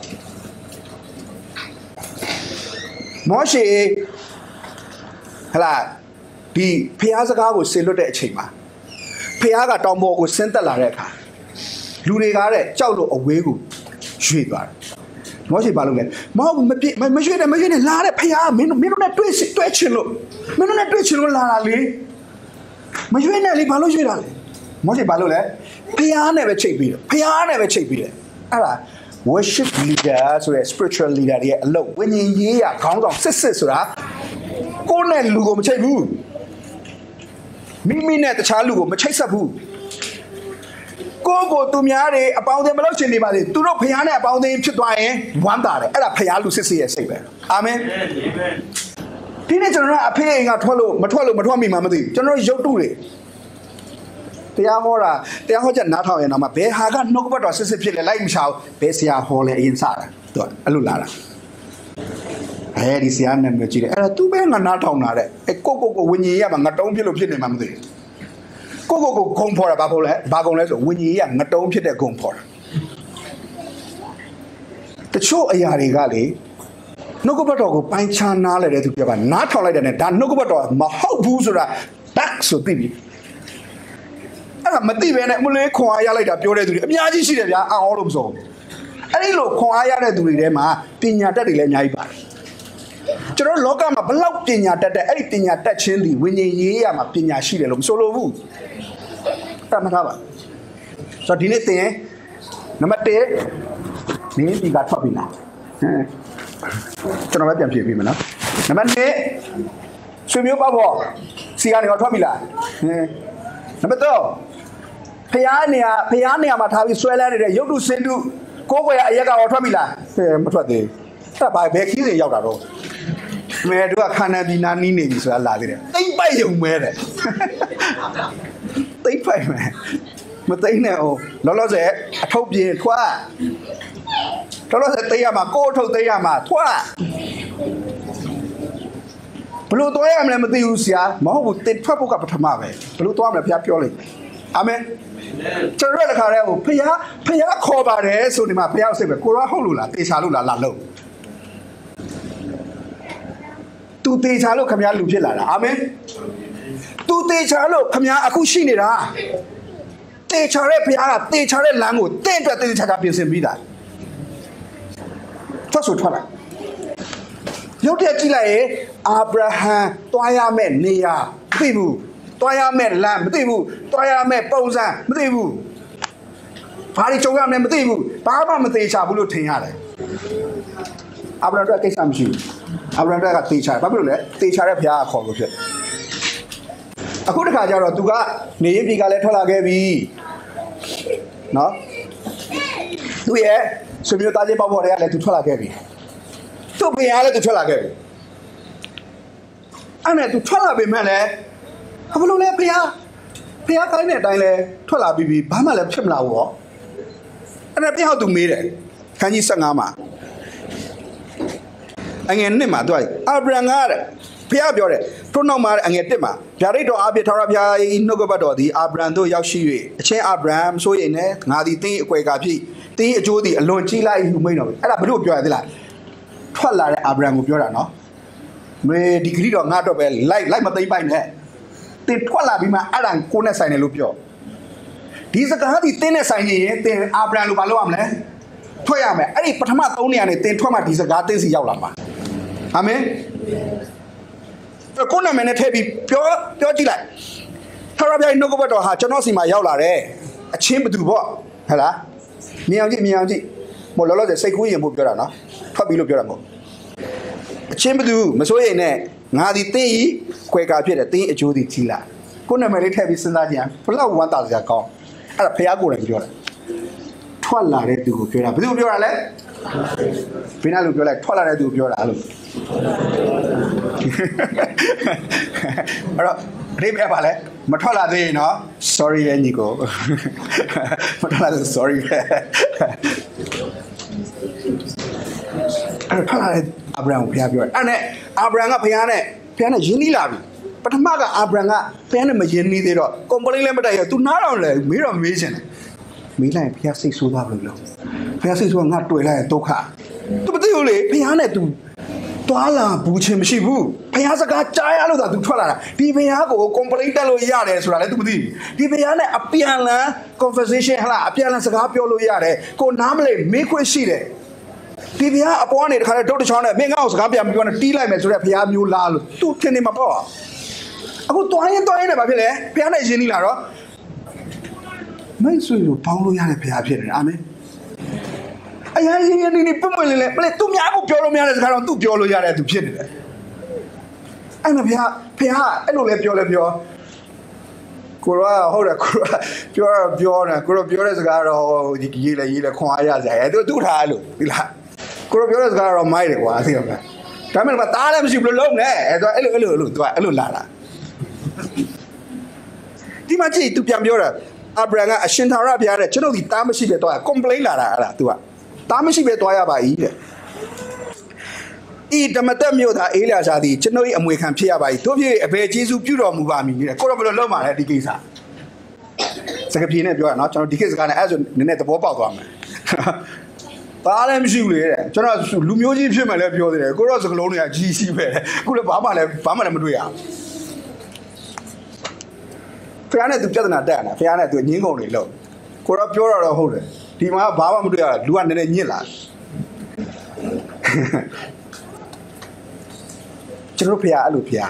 A: မောရှေဟလာဒီဖျားစကားကိုဆင်လွတ်တဲ့အချိန်မှာဖျားကတောင်ပေါ်ကိုဆင်းသက်လာတဲ့အခါလူတွေကတဲ့ကြောက်လို့အဝေးကိုရွေ့သွားတယ်မောရှေဘာလုပ်လဲမဟုတ်မပြည့်မရွေ့နဲ့မရွေ့နဲ့လာတဲ့ဖျားမင်းတို့မင်းတို့နဲ့တွေ့တွေ့ချင်လို့မင်းတို့နဲ့တွေ့ချင်လို့လာတာလေမရွေ့နဲ့လေဘာလို့ရွေ့တာလဲမောရှေဘာလုပ်လဲဖျားနဲ့ပဲချိတ်ပြီးတယ်ဖျားနဲ့ပဲချိတ်ပြီးတယ်အဲ့ဒါ worship leader ဆိုတဲ့ spiritual leader တွေရဲ့အလုပ်ဝိညာဉ်ရေးရခေါင်းဆောင်စစ်စစ်ဆိုတာကိုယ်နဲ့လူကိုမချိတ်ဘူးမိမိနဲ့တခြားလူကိုမချိတ်ဆက်ဘူးကိုကိုသူများတွေအပေါင်းအသင်းမလုပ်ချင်နေပါလေသူတို့ဖျားနဲ့အပေါင်းအသင်းဖြစ်သွားရင်ဝမ်းသာတယ်အဲ့ဒါဖျားလူစစ်စစ်ရဲ့စိတ်ပဲအာမင်ဒီနေ့ကျွန်တော်တို့အဖေအိမ်ကထွက်လို့မထွက်လို့မထွက်မိမှမသိဘူးကျွန်တော်တို့ရုပ်တုတွေတရားဟောတာတရားဟောချက်နားထောင်ရင်တော့မှဘယ်ဟာကနှုတ်ကပတ်တော်စစ်စစ်ဖြစ်လဲလိုက်မချအောင်ဘယ်ဆရာဟောလဲအရင်စတာသူအဲ့လိုလာတာအဲဒီဆရာနာမည်ကြီးတယ်အဲ့ဒါသူပဲငါနားထောင်တာတဲ့အဲကိုကိုကိုဝิญဉ်ရမှာငတုံးဖြစ်လို့ဖြစ်နေမှမသိဘူးကိုကိုကိုဂုံဖော်တာဘာဖို့လဲဘာဂုံလဲဆိုဝิญဉ်ရငတုံးဖြစ်တဲ့ဂုံဖော်တာတချို့အရာတွေကလေနှုတ်ကပတ်တော်ကိုပိုင်းခြားနားလဲတဲ့သူပြပါနားထောင်လိုက်တဲ့နဲ့ဒါနှုတ်ကပတ်တော်မဟုတ်ဘူးဆိုတာတတ်ဆိုသိပြီအဲ့ဒါမသိပဲနဲ့မလေးခွန်အားရလိုက်တာပြောတဲ့သူတွေအများကြီးရှိတယ်ဗျာအော်လို့မဆိုအဲ့ဒီလိုခွန်အားရတဲ့သူတွေထဲမှာပညာတတ်တွေလည်းအများကြီးပါတယ်ကျွန်တော်လောကမှာဘလောက်ပညာတတ်တဲ့အဲ့ဒီပညာတတ်ခြင်းဒီဝိညာဉ်ရေးရမှာပညာရှိတယ်လို့မဆိုလိုဘူးတတ်မှတ်ထားပါဆိုတော့ဒီနေ့သင်နံပါတ်တစ်နင်းဒီကထွက်ပြီလားကျွန်တော်လည်းပြန်ဖြေပေးမယ်နော်နံပါတ်နှစ်ဆွေမျိုးပေါ့ပေါ့စီကနေတော့ထွက်ပြီလားနံပါတ်သုံးဖျားနေရဖျားနေရမှာထားပြီးဆွဲလန်းနေတဲ့ရုပ်တုစင်တုကိုယ်ွယ်အရက်ကတော့ထွက်ပြီလားမထွက်သေးဘူးအဲ့ဒါဘာဘယ်ခီးစဉ်ရောက်တာတော့မဲတို့ကခန္ဓာဒီနာနီးနေပြီဆိုတာလာသေးတယ်တိတ်ပိုက်ရုံမဲတဲ့တိတ်ပိုက်မဲမသိနဲ့ဟိုလောလောဆယ်အထုပ်ပြင်းထွက်လောလောဆယ်သိရမှာကိုယ်အထုပ်သိရမှာထွက်ဘလို့တွဲရမလဲမသိဘူးဆရာမဟုတ်ဘူးတင်ထွက်ဖို့ကပထမပဲဘလို့တွဲရမလဲဘုရားပြောလိုက်အာမင်ကျွန်တော်တခါတည်းဟိုဖះဖះခေါ်ပါတယ်ဆိုနေမှာဖះစိတ်ပဲကိုရောဟုတ်လို့လားတေချာလို့လားလာလို့သူတေချာလို့ခမရလူဖြစ်လာတာအာမင်သူတေချာလို့ခမရအခုရှိနေတာတေချာတဲ့ဖះကတေချာတဲ့လမ်းကိုတင့်အတွက်တေချာချာပြင်ဆင်ပြီးတာထွက်ဆိုထွက်လာရုပ်တရက်ကြည့်လိုက်ရင်အာဗြဟံတွားရမယ့်နေရာသိဘူးတွားရမယ့်လမ်းမသိဘူးတွားရမယ့်ပုံစံမသိဘူးဘာတွေကြုံရမလဲမသိဘူးဘာမှမသေးချဘူးလို့ထင်ရတယ်အာဗြဟံတို့ကိစ္စမရှိဘူးအာဗြဟံတို့ကသေချာဘာဖြစ်လို့လဲသေချာတဲ့ဘုရားကခေါ်လို့ဖြစ်အခုတခါကျတော့သူကနေရင်ပြည်ကလည်းထွက်လာခဲ့ပြီနော်သူရဲ့ဆွေမျိုးသားချင်းပေါ့ပေါ့တွေကလည်းသူထွက်လာခဲ့ပြီသူ့ဘုရားလည်းသူထွက်လာခဲ့ပြီအဲ့နဲ့သူထွက်လာပြီမှလည်းဘလို့လဲဖះဖះကိုင်းတဲ့အတိုင်းလဲထွက်လာပြီးပြီဘာမှလည်းဖြစ်မလာဘူးဟောအဲ့ဒါပြဟောက်သူမေးတယ်ခန်းကြီးဆယ့်ငါမှာအငယ်နှစ်မှာသူကအာဗြဟံကတဲ့ဖះပြောတယ်ထို့နောက်မှာအငယ်တစ်မှာဗျာဒိတ်တော်အပြစ်ထာဝရဘုရား၏နှုတ်ကပတ်တော်သည်အာဗြဟံတို့ရောက်ရှိ၍အချင်းအာဗြဟံဆိုရင်လည်းငါသည်တင်းအကွယ်ကဖြစ်တင်းအကျိုးသည်အလွန်ကြီးလိုက်ဟုမိန့်တော်ပြီအဲ့ဒါဘလို့ပြောရသေးလားထွက်လာတဲ့အာဗြဟံကိုပြောတာနော်မေဒီဂရီတော့ငါတော့ပဲလိုက်လိုက်မသိမ့်ပိုက်နဲ့တင်ထွက်လာပြီးမှအဲ့ဒါကိုနဲ့ဆိုင်တယ်လို့ပြောဒီစကားဒီတင်းနဲ့ဆိုင်ရင်တင်အာဗြဟံလိုမလုပ်ရမလဲထွက်ရမယ်အဲ့ဒီပထမသုံးနေရာနဲ့တင်ထွက်မှဒီစကားတင်းစီရောက်လာမှာအာမင်ကိုနဲ့မနဲ့ထည့်ပြီးပြောပြောကြည့်လိုက်ထာဝရဘုရားနှုတ်ကပတ်တော်ဟာကျွန်တော်စီမှာရောက်လာတယ်အချင်းဘသူပေါ့ဟဲ့လားမြင်အောင်ကြည့်မြင်အောင်ကြည့်မို့လောလောဆယ်စိတ်ကူးရင်ဖို့ပြောတာနော်ထွက်ပြီးလို့ပြောတာမဟုတ်အချင်းဘသူမစိုးရိမ်နဲ့ငါဒီတင်းဤခွဲကာဖြစ်တယ်တင်းအကျိုးဒီကြီးလာကိုနာမည်လေးထည့်ပြီးစဉ်းစားကြည့်ဘလောက်ဝမ်းသာစရာကောင်းအဲ့ဒါဖះကိုယ်တိုင်ပြောတာထွက်လာတဲ့သူကိုပြောတာဘယ်သူပြောတာလဲဘယ်နှလူပြောလိုက်ထွက်လာတဲ့သူကိုပြောတာလို့အဲ့တော့အရေးပဲပါလဲမထွက်လာသေးရင်နော် sorry ရဲ့ညီကိုမထွက်လာသေး sorry အဲ့ထွက်လာတဲ့အာဗြဟံကိုဘုရားပြောတယ်အဲ့နဲ့အာဗြဟံကဘုရားနဲ့ဘုရားနဲ့ယဉ်နီးလာပြီပထမကအာဗြဟံကဘုရားနဲ့မယဉ်နီးသေးတော့ကွန်ပလိန်းလည်းမတိုက်ရသူနားတော့လေမေးတော့မေးချင်တယ်မေးလိုက်ရင်ဘုရားစိတ်ဆိုးသွားပြီလို့ဘုရားစိတ်ဆိုးကငါတွေ့လိုက်ရင်ဒုက္ခသူမသိဘူးလေဘုရားနဲ့သူတွာလာဘူးချင်းမရှိဘူးဘုရားစကားကြားရလို့သာသူထွက်လာတာဒီဘုရားကိုကွန်ပလိန်းတက်လို့ရတယ်ဆိုတာလည်းသူမသိဘူးဒီဘုရားနဲ့အပြန်လန် conversation ဟလားအပြန်လန်စကားပြောလို့ရတယ်ကိုနားမလဲမေးခွင့်ရှိတယ်ဒီဘုရားအပေါ်ကနေတခါတည်းဒုတ်တချောင်းနဲ့မင်းငါ့ကိုစကားပြန်ပြောနေတီးလိုက်မယ်ဆိုတော့ဘုရားမျိုးလားလို့သူထင်နေမှာပေါ့အခုတွိုင်းရင်တွိုင်းရင်လည်းဘာဖြစ်လဲဘုရားနဲ့ယဉ်နီးလာတော့မိတ်ဆွေတို့ပေါင်းလို့ရတဲ့ဘုရားဖြစ်တယ်အာမင်အရာရင်းရင်းနေပုံမလေးလေမလဲသူများကိုပြောလို့မရတဲ့စကားတော့သူပြောလို့ရတဲ့သူဖြစ်နေတယ်အဲ့မှာဘုရားဘုရားအဲ့လိုလဲပြောလဲပြောကိုရောဟုတ်တယ်ကိုရောပြောပြောနေကိုရောပြောတဲ့စကားတော့ဒီရေးလေရေးလေခွန်အားရစရာသူသူထားလို့ဒီလားကိုရောပြောတဲ့စကားတော့မိုက်တယ်ကွာသိရမလားဒါမှမဟုတ်တားလည်းမရှိဘူးလို့လုံးနေအဲ့တော့အဲ့လိုအဲ့လိုအဲ့လိုသူကအဲ့လိုလာတာဒီမှာကြည့်သူပြန်ပြောတာအာဗြဟံကအရှင်သာရဘုရားတဲ့ကျွန်တော်ဒီတားမရှိပဲတော့ complain လာတာအဲ့ဒါသူကတားမရှိပဲသွားရပါ၏တဲ့ဤဓမ္မတက်မြို့သားအေးလျာရှာသည်ကျွန်ုပ်၏အမွေခံဖြစ်ရပါ၏တို့ဖြစ်အဘယ်ကျေးဇူးပြုတော်မူပါမည်တဲ့ကိုရောဘယ်လိုလုပ်မှာလဲဒီကိစ္စစကားပြေနဲ့ပြောရနော်ကျွန်တော်ဒီကိစ္စကလည်းအဲ့ဆိုနည်းနည်းသဘောပေါက်သွားမယ်ဘာလည်းမရှိဘူးလေတဲ့ကျွန်တော်လူမျိုးကြီးဖြစ်မှလည်းပြောသေးတယ်ကိုတော့စကလုံးတွေကကြီးစီးပဲအခုလည်းဘာမှလည်းဘာမှလည်းမတွေ့ရဘူးဖះနဲ့သူပြဿနာတက်နေတာဖះနဲ့သူငင်းကုန်တွေလို့ကိုတော့ပြောတော့ဟုတ်တယ်ဒီမှာဘာမှမတွေ့ရလူကနည်းနည်းညစ်လာကျွန်တော်ဖះအဲ့လိုဖះ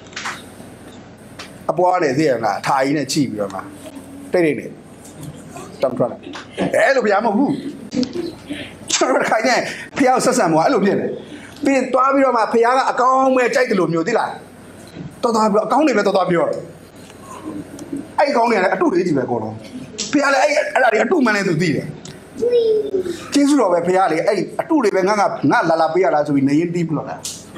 A: အပွားနဲ့သိရမလားအထာကြီးနဲ့ကြည့်ပြီးတော့မှတိတ်တိတ်နေတမ်ထရလာအဲ့လိုဖះမဟုတ်ဘူးကျွန်တော်ခိုင်းနေဖះဆက်ဆံမှာအဲ့လိုဖြစ်နေပြီးရင်တွားပြီးတော့မှဖះကအကောင်းမဲ့ကြိုက်တယ်လို့မျိုးသိလားတော်တော်ပြီးအကောင်းနေပဲတော်တော်ပြောအဲ့ကောင်းနေရတယ်အတုလေးကြီးပဲကောတော့ဖះလည်းအဲ့အဲ့ဒါတွေအတုမှန်းလည်းသူသိတယ်ကျေးဇူးတော်ပဲဖះလေအဲ့အတုတွေပဲငါကငါလာလာပေးရလားဆိုပြီးနေရင်တီးပြလို့လား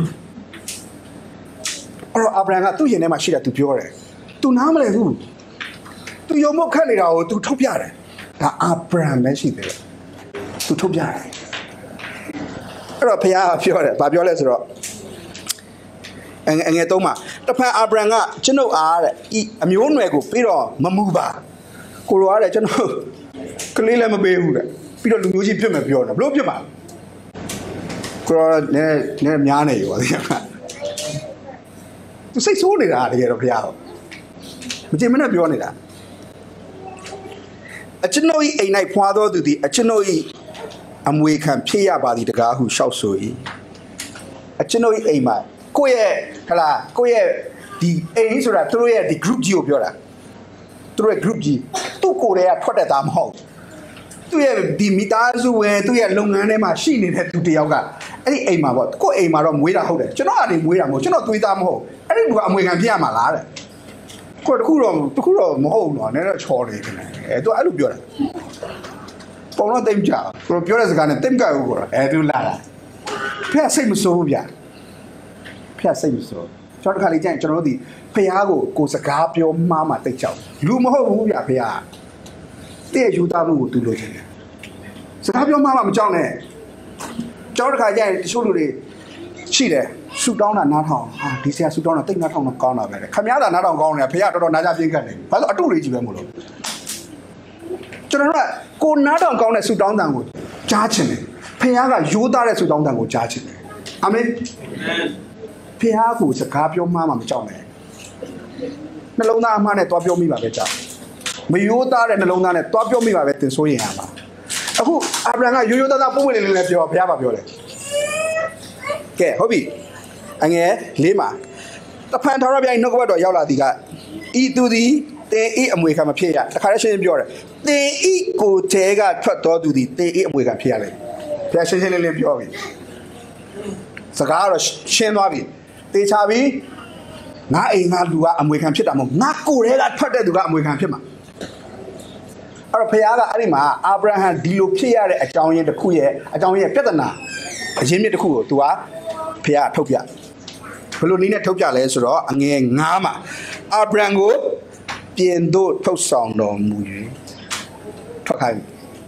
A: အဲ့တော့အာဗြဟံကသူ့ရင်ထဲမှာရှိတာသူပြောတယ်သူနားမလဲဘူးသူယုံမခက်နေတာကိုသူထုတ်ပြတယ်ဒါအာဗြဟံပဲရှိတယ်သူထုတ်ပြတယ်အဲ့တော့ဖះကပြောတယ်ဘာပြောလဲဆိုတော့အငယ်အငယ်သုံးမှာတဖန်အာဗြဟံကကျွန်ုပ်အားတဲ့ဤအမျိုးနွယ်ကိုပြီးတော့မမူပါကိုရောတဲ့ကျွန်တော်ကလေးလည်းမပေးဘူးတဲ့ပြီးတော့လူမျိုးကြီးပြစ်မယ်ပြောတယ်ဘလို့ပြစ်မှာကိုရောလည်းနည်းများနေရောသိရမလားသူစိတ်ဆိုးနေတာတကယ်တော့ဖះတော့မကြင်မနဲ့ပြောနေတာအကျွန်ုပ်ဤအိမ်၌ဖွာသောသူသည်အကျွန်ုပ်ဤအမွေခံဖြစ်ရပါသည်တကားဟုရှောက်ဆို၏အကျွန်ုပ်ဤအိမ်မှာကိုယ့်ရဲ့ဟလာကိုယ့်ရဲ့ဒီအိမ်ဆိုတာသူတို့ရဲ့ဒီ group ကြီးကိုပြောတာသူတို့ရဲ့ group ကြီးသူ့ကိုယ်တည်းကထွက်တဲ့သားမဟုတ်သူ့ရဲ့ဒီမိသားစုဝင်သူ့ရဲ့လုပ်ငန်းထဲမှာရှိနေတဲ့သူတယောက်ကအဲ့ဒီအိမ်မှာပေါ့ကိုယ့်အိမ်မှာတော့မွေးတာဟုတ်တယ်ကျွန်တော်ကနေမွေးတာမဟုတ်ကျွန်တော်သွေးသားမဟုတ်အဲ့ဒီလူကအမွေခံဖြစ်ရမှာလားတဲ့ကိုတခုတော့တခုတော့မဟုတ်ဘူးနော်နည်းတော့ချော်နေတယ်အဲသူအဲ့လိုပြောတာပုံတော့တိတ်ကြကိုပြောတဲ့စကားနဲ့တိတ်ကြဘူးကောအဲသူလာတာဖះစိတ်မဆိုးဘူးဗျဖះစိတ်မဆိုးကျွန်တော်တခါလေးကြရင်ကျွန်တော်တို့ဒီဖះကိုကိုစကားပြောမှားမှတိတ်ကြောက်လူမဟုတ်ဘူးဗျဖះတည့်ယူသားမှုကိုသူလိုချင်တယ်စကားပြောမှားမှမကြောက်နဲ့ကျွန်တော်တခါကြရင်တချို့လူတွေရှိတယ်ဆူတောင်းတာနားထောင်ဟာဒီဆရာဆူတောင်းတာတိတ်နားထောင်တော့ကောင်းတာပဲခမရတာနားထောင်ကောင်းနေတာဖះတော်တော်နားကြပြင်းခတ်တယ်ဘာလို့အတုလေးကြီးပဲမို့လို့ကျွန်တော်ကကိုနားထောင်ကောင်းတဲ့ဆူတောင်းတန်ကိုကြားချင်တယ်ဖះကရိုးသားတဲ့ဆူတောင်းတန်ကိုကြားချင်တယ်အာမင်ဖះကိုစကားပြောမှားမှမကြောက်နဲ့နှလုံးသားအမှားနဲ့တွားပြောမိပါပဲကြာမရိုးသားတဲ့နှလုံးသားနဲ့တွားပြောမိပါပဲသင်ဆိုရင်ရမှာအခုအာဗြဟံကရိုးရိုးသားသားပုံပွင့်လေးလေးပြောဖះပါပြောတယ်ကဲဟုတ်ပြီအငယ်လေးမှာတဖန်ထာဝရဘုရားနှုတ်ကပတ်တော်ရောက်လာသည်ကဤသူသည်တင်ဤအမွေခံမဖြစ်ရတခါတည်းရှင်းရှင်းပြောတယ်တင်ဤကိုတဲကထွက်တော်သူသည်တင်ဤအမွေခံဖြစ်ရလေဘုရားရှင်းရှင်းလင်းလင်းပြောပြီစကားတော့ရှင်းသွားပြီတေချာပြီငါအိမ်ငါလူကအမွေခံဖြစ်တာမဟုတ်ငါကိုယ်တည်းကထွက်တဲ့သူကအမွေခံဖြစ်မှာအဲ့တော့ဘုရားကအဲ့ဒီမှာအာဗြဟံဒီလိုဖြစ်ရတဲ့အကြောင်းရင်းတစ်ခုရဲ့အကြောင်းရင်းရဲ့ပြဿနာအရင်းမြစ်တစ်ခုကို तू ကဘုရားထုတ်ပြဘယ်လိုနည်းနဲ့ထုတ်ပြလဲဆိုတော့အငယ်ငါးမှာအာဗြဟံကိုပြင်သို့ထုတ်ဆောင်တော်မူ၍ထွက်ခိုင်း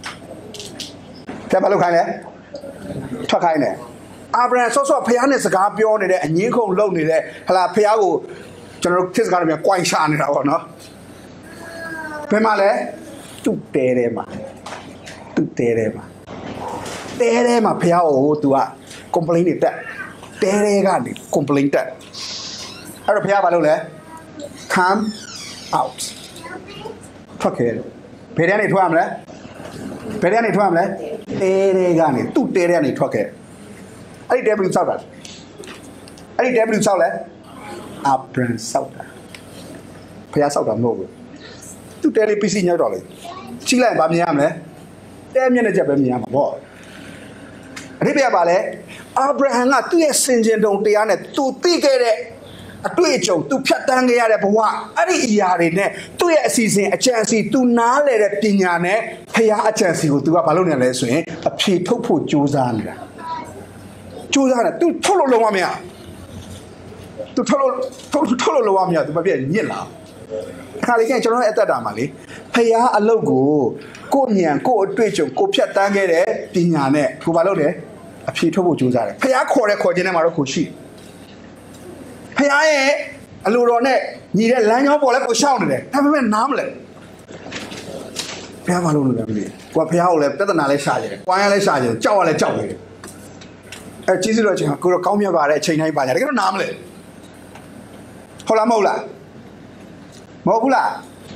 A: တယ်ဘာလို့ခိုင်းလဲထွက်ခိုင်းတယ်အာဗြဟံဆော့ဆော့ဖះနဲ့စကားပြောနေတဲ့အငင်းခုန်လုံနေတဲ့ဟလာဖះကိုကျွန်တော်တို့ခေတ်စကားတွေပြန်ကွိုင်းရှာနေတာပေါ့နော်ဘယ်မှာလဲသူ့တဲထဲမှာသူ့တဲထဲမှာတဲထဲမှာဖះကို तू က complain နေတက်တဲထဲကနေ complain တက်အဲ့တော့ဖះဘာလုပ်လဲ come out ထွက်ခဲ့တယ်ဘယ်ထဲကနေထွက်ရမလဲဘယ်ထဲကနေထွက်ရမလဲတဲထဲကနေသူ့တဲထဲကနေထွက်ခဲ့အဲ့ဒီတဲဘလူးဆောက်တာအဲ့ဒီတဲဘလူးဆောက်လဲအာဗြဟံဆောက်တာဖះဆောက်တာမဟုတ်ဘူးသူ့တဲလေးပစ္စည်းညှောက်တော့လေချိလိုက်ဗာမြင်ရမလဲတဲမျက်နှာချက်ပဲမြင်ရမှာပေါ့အဓိပ္ပာယ်ပါလဲအာဗြဟံကသူ့ရဲ့စင်ကြင်တုံတရားနဲ့သူသိခဲ့တဲ့အတွေ့အကြုံသူဖြတ်တန်းခဲ့ရတဲ့ဘဝအဲ့ဒီအရာတွေနဲ့သူ့ရဲ့အစီအစဉ်အကြံစီသူနားလေတဲ့ပညာနဲ့ဖះအကြံစီကို तू ကဘာလုပ်နေလဲဆိုရင်အဖြေထုတ်ဖို့ကြိုးစားနေတာကြိုးစားတယ် तू ထုတ်လို့လုံးဝမရ तू ထုတ်လို့ထုတ်ထုတ်လို့လုံးဝမရ तू မပြည့်ညစ်လာအခါလေးကကျွန်တော်ရဲ့အသက်တာမှာလေဖះအလုပ်ကိုကိုယ့်ဉာဏ်ကိုယ့်အတွေ့အကြုံကိုဖြတ်တန်းခဲ့တဲ့ပညာနဲ့ကိုဘာလုပ်လဲအဖြေထုတ်ဖို့ကြိုးစားတယ်ဖះခေါ်တဲ့ခေါ်ခြင်းထဲမှာတော့ကိုရှိဖះရဲ့အလိုတော်နဲ့ညီတဲ့လမ်းကြောင်းပေါ်လဲကိုရှောက်နေတယ်ဒါပေမဲ့နားမလဲဖဖះမလို့လို့လည်းမသိကိုကဖះကိုလည်းပြဿနာလည်းရှာကြတယ်ကွာရလည်းရှာကြတယ်ကြောက်ရလည်းကြောက်နေတယ်အဲကျေးဇူးတော်ချင်းကိုတော့ကောင်းမြတ်ပါတဲ့အချိန်တိုင်းပါကြတယ်ကတော့နားမလဲဟုတ်လားမဟုတ်လားမဟုတ်ဘူးလား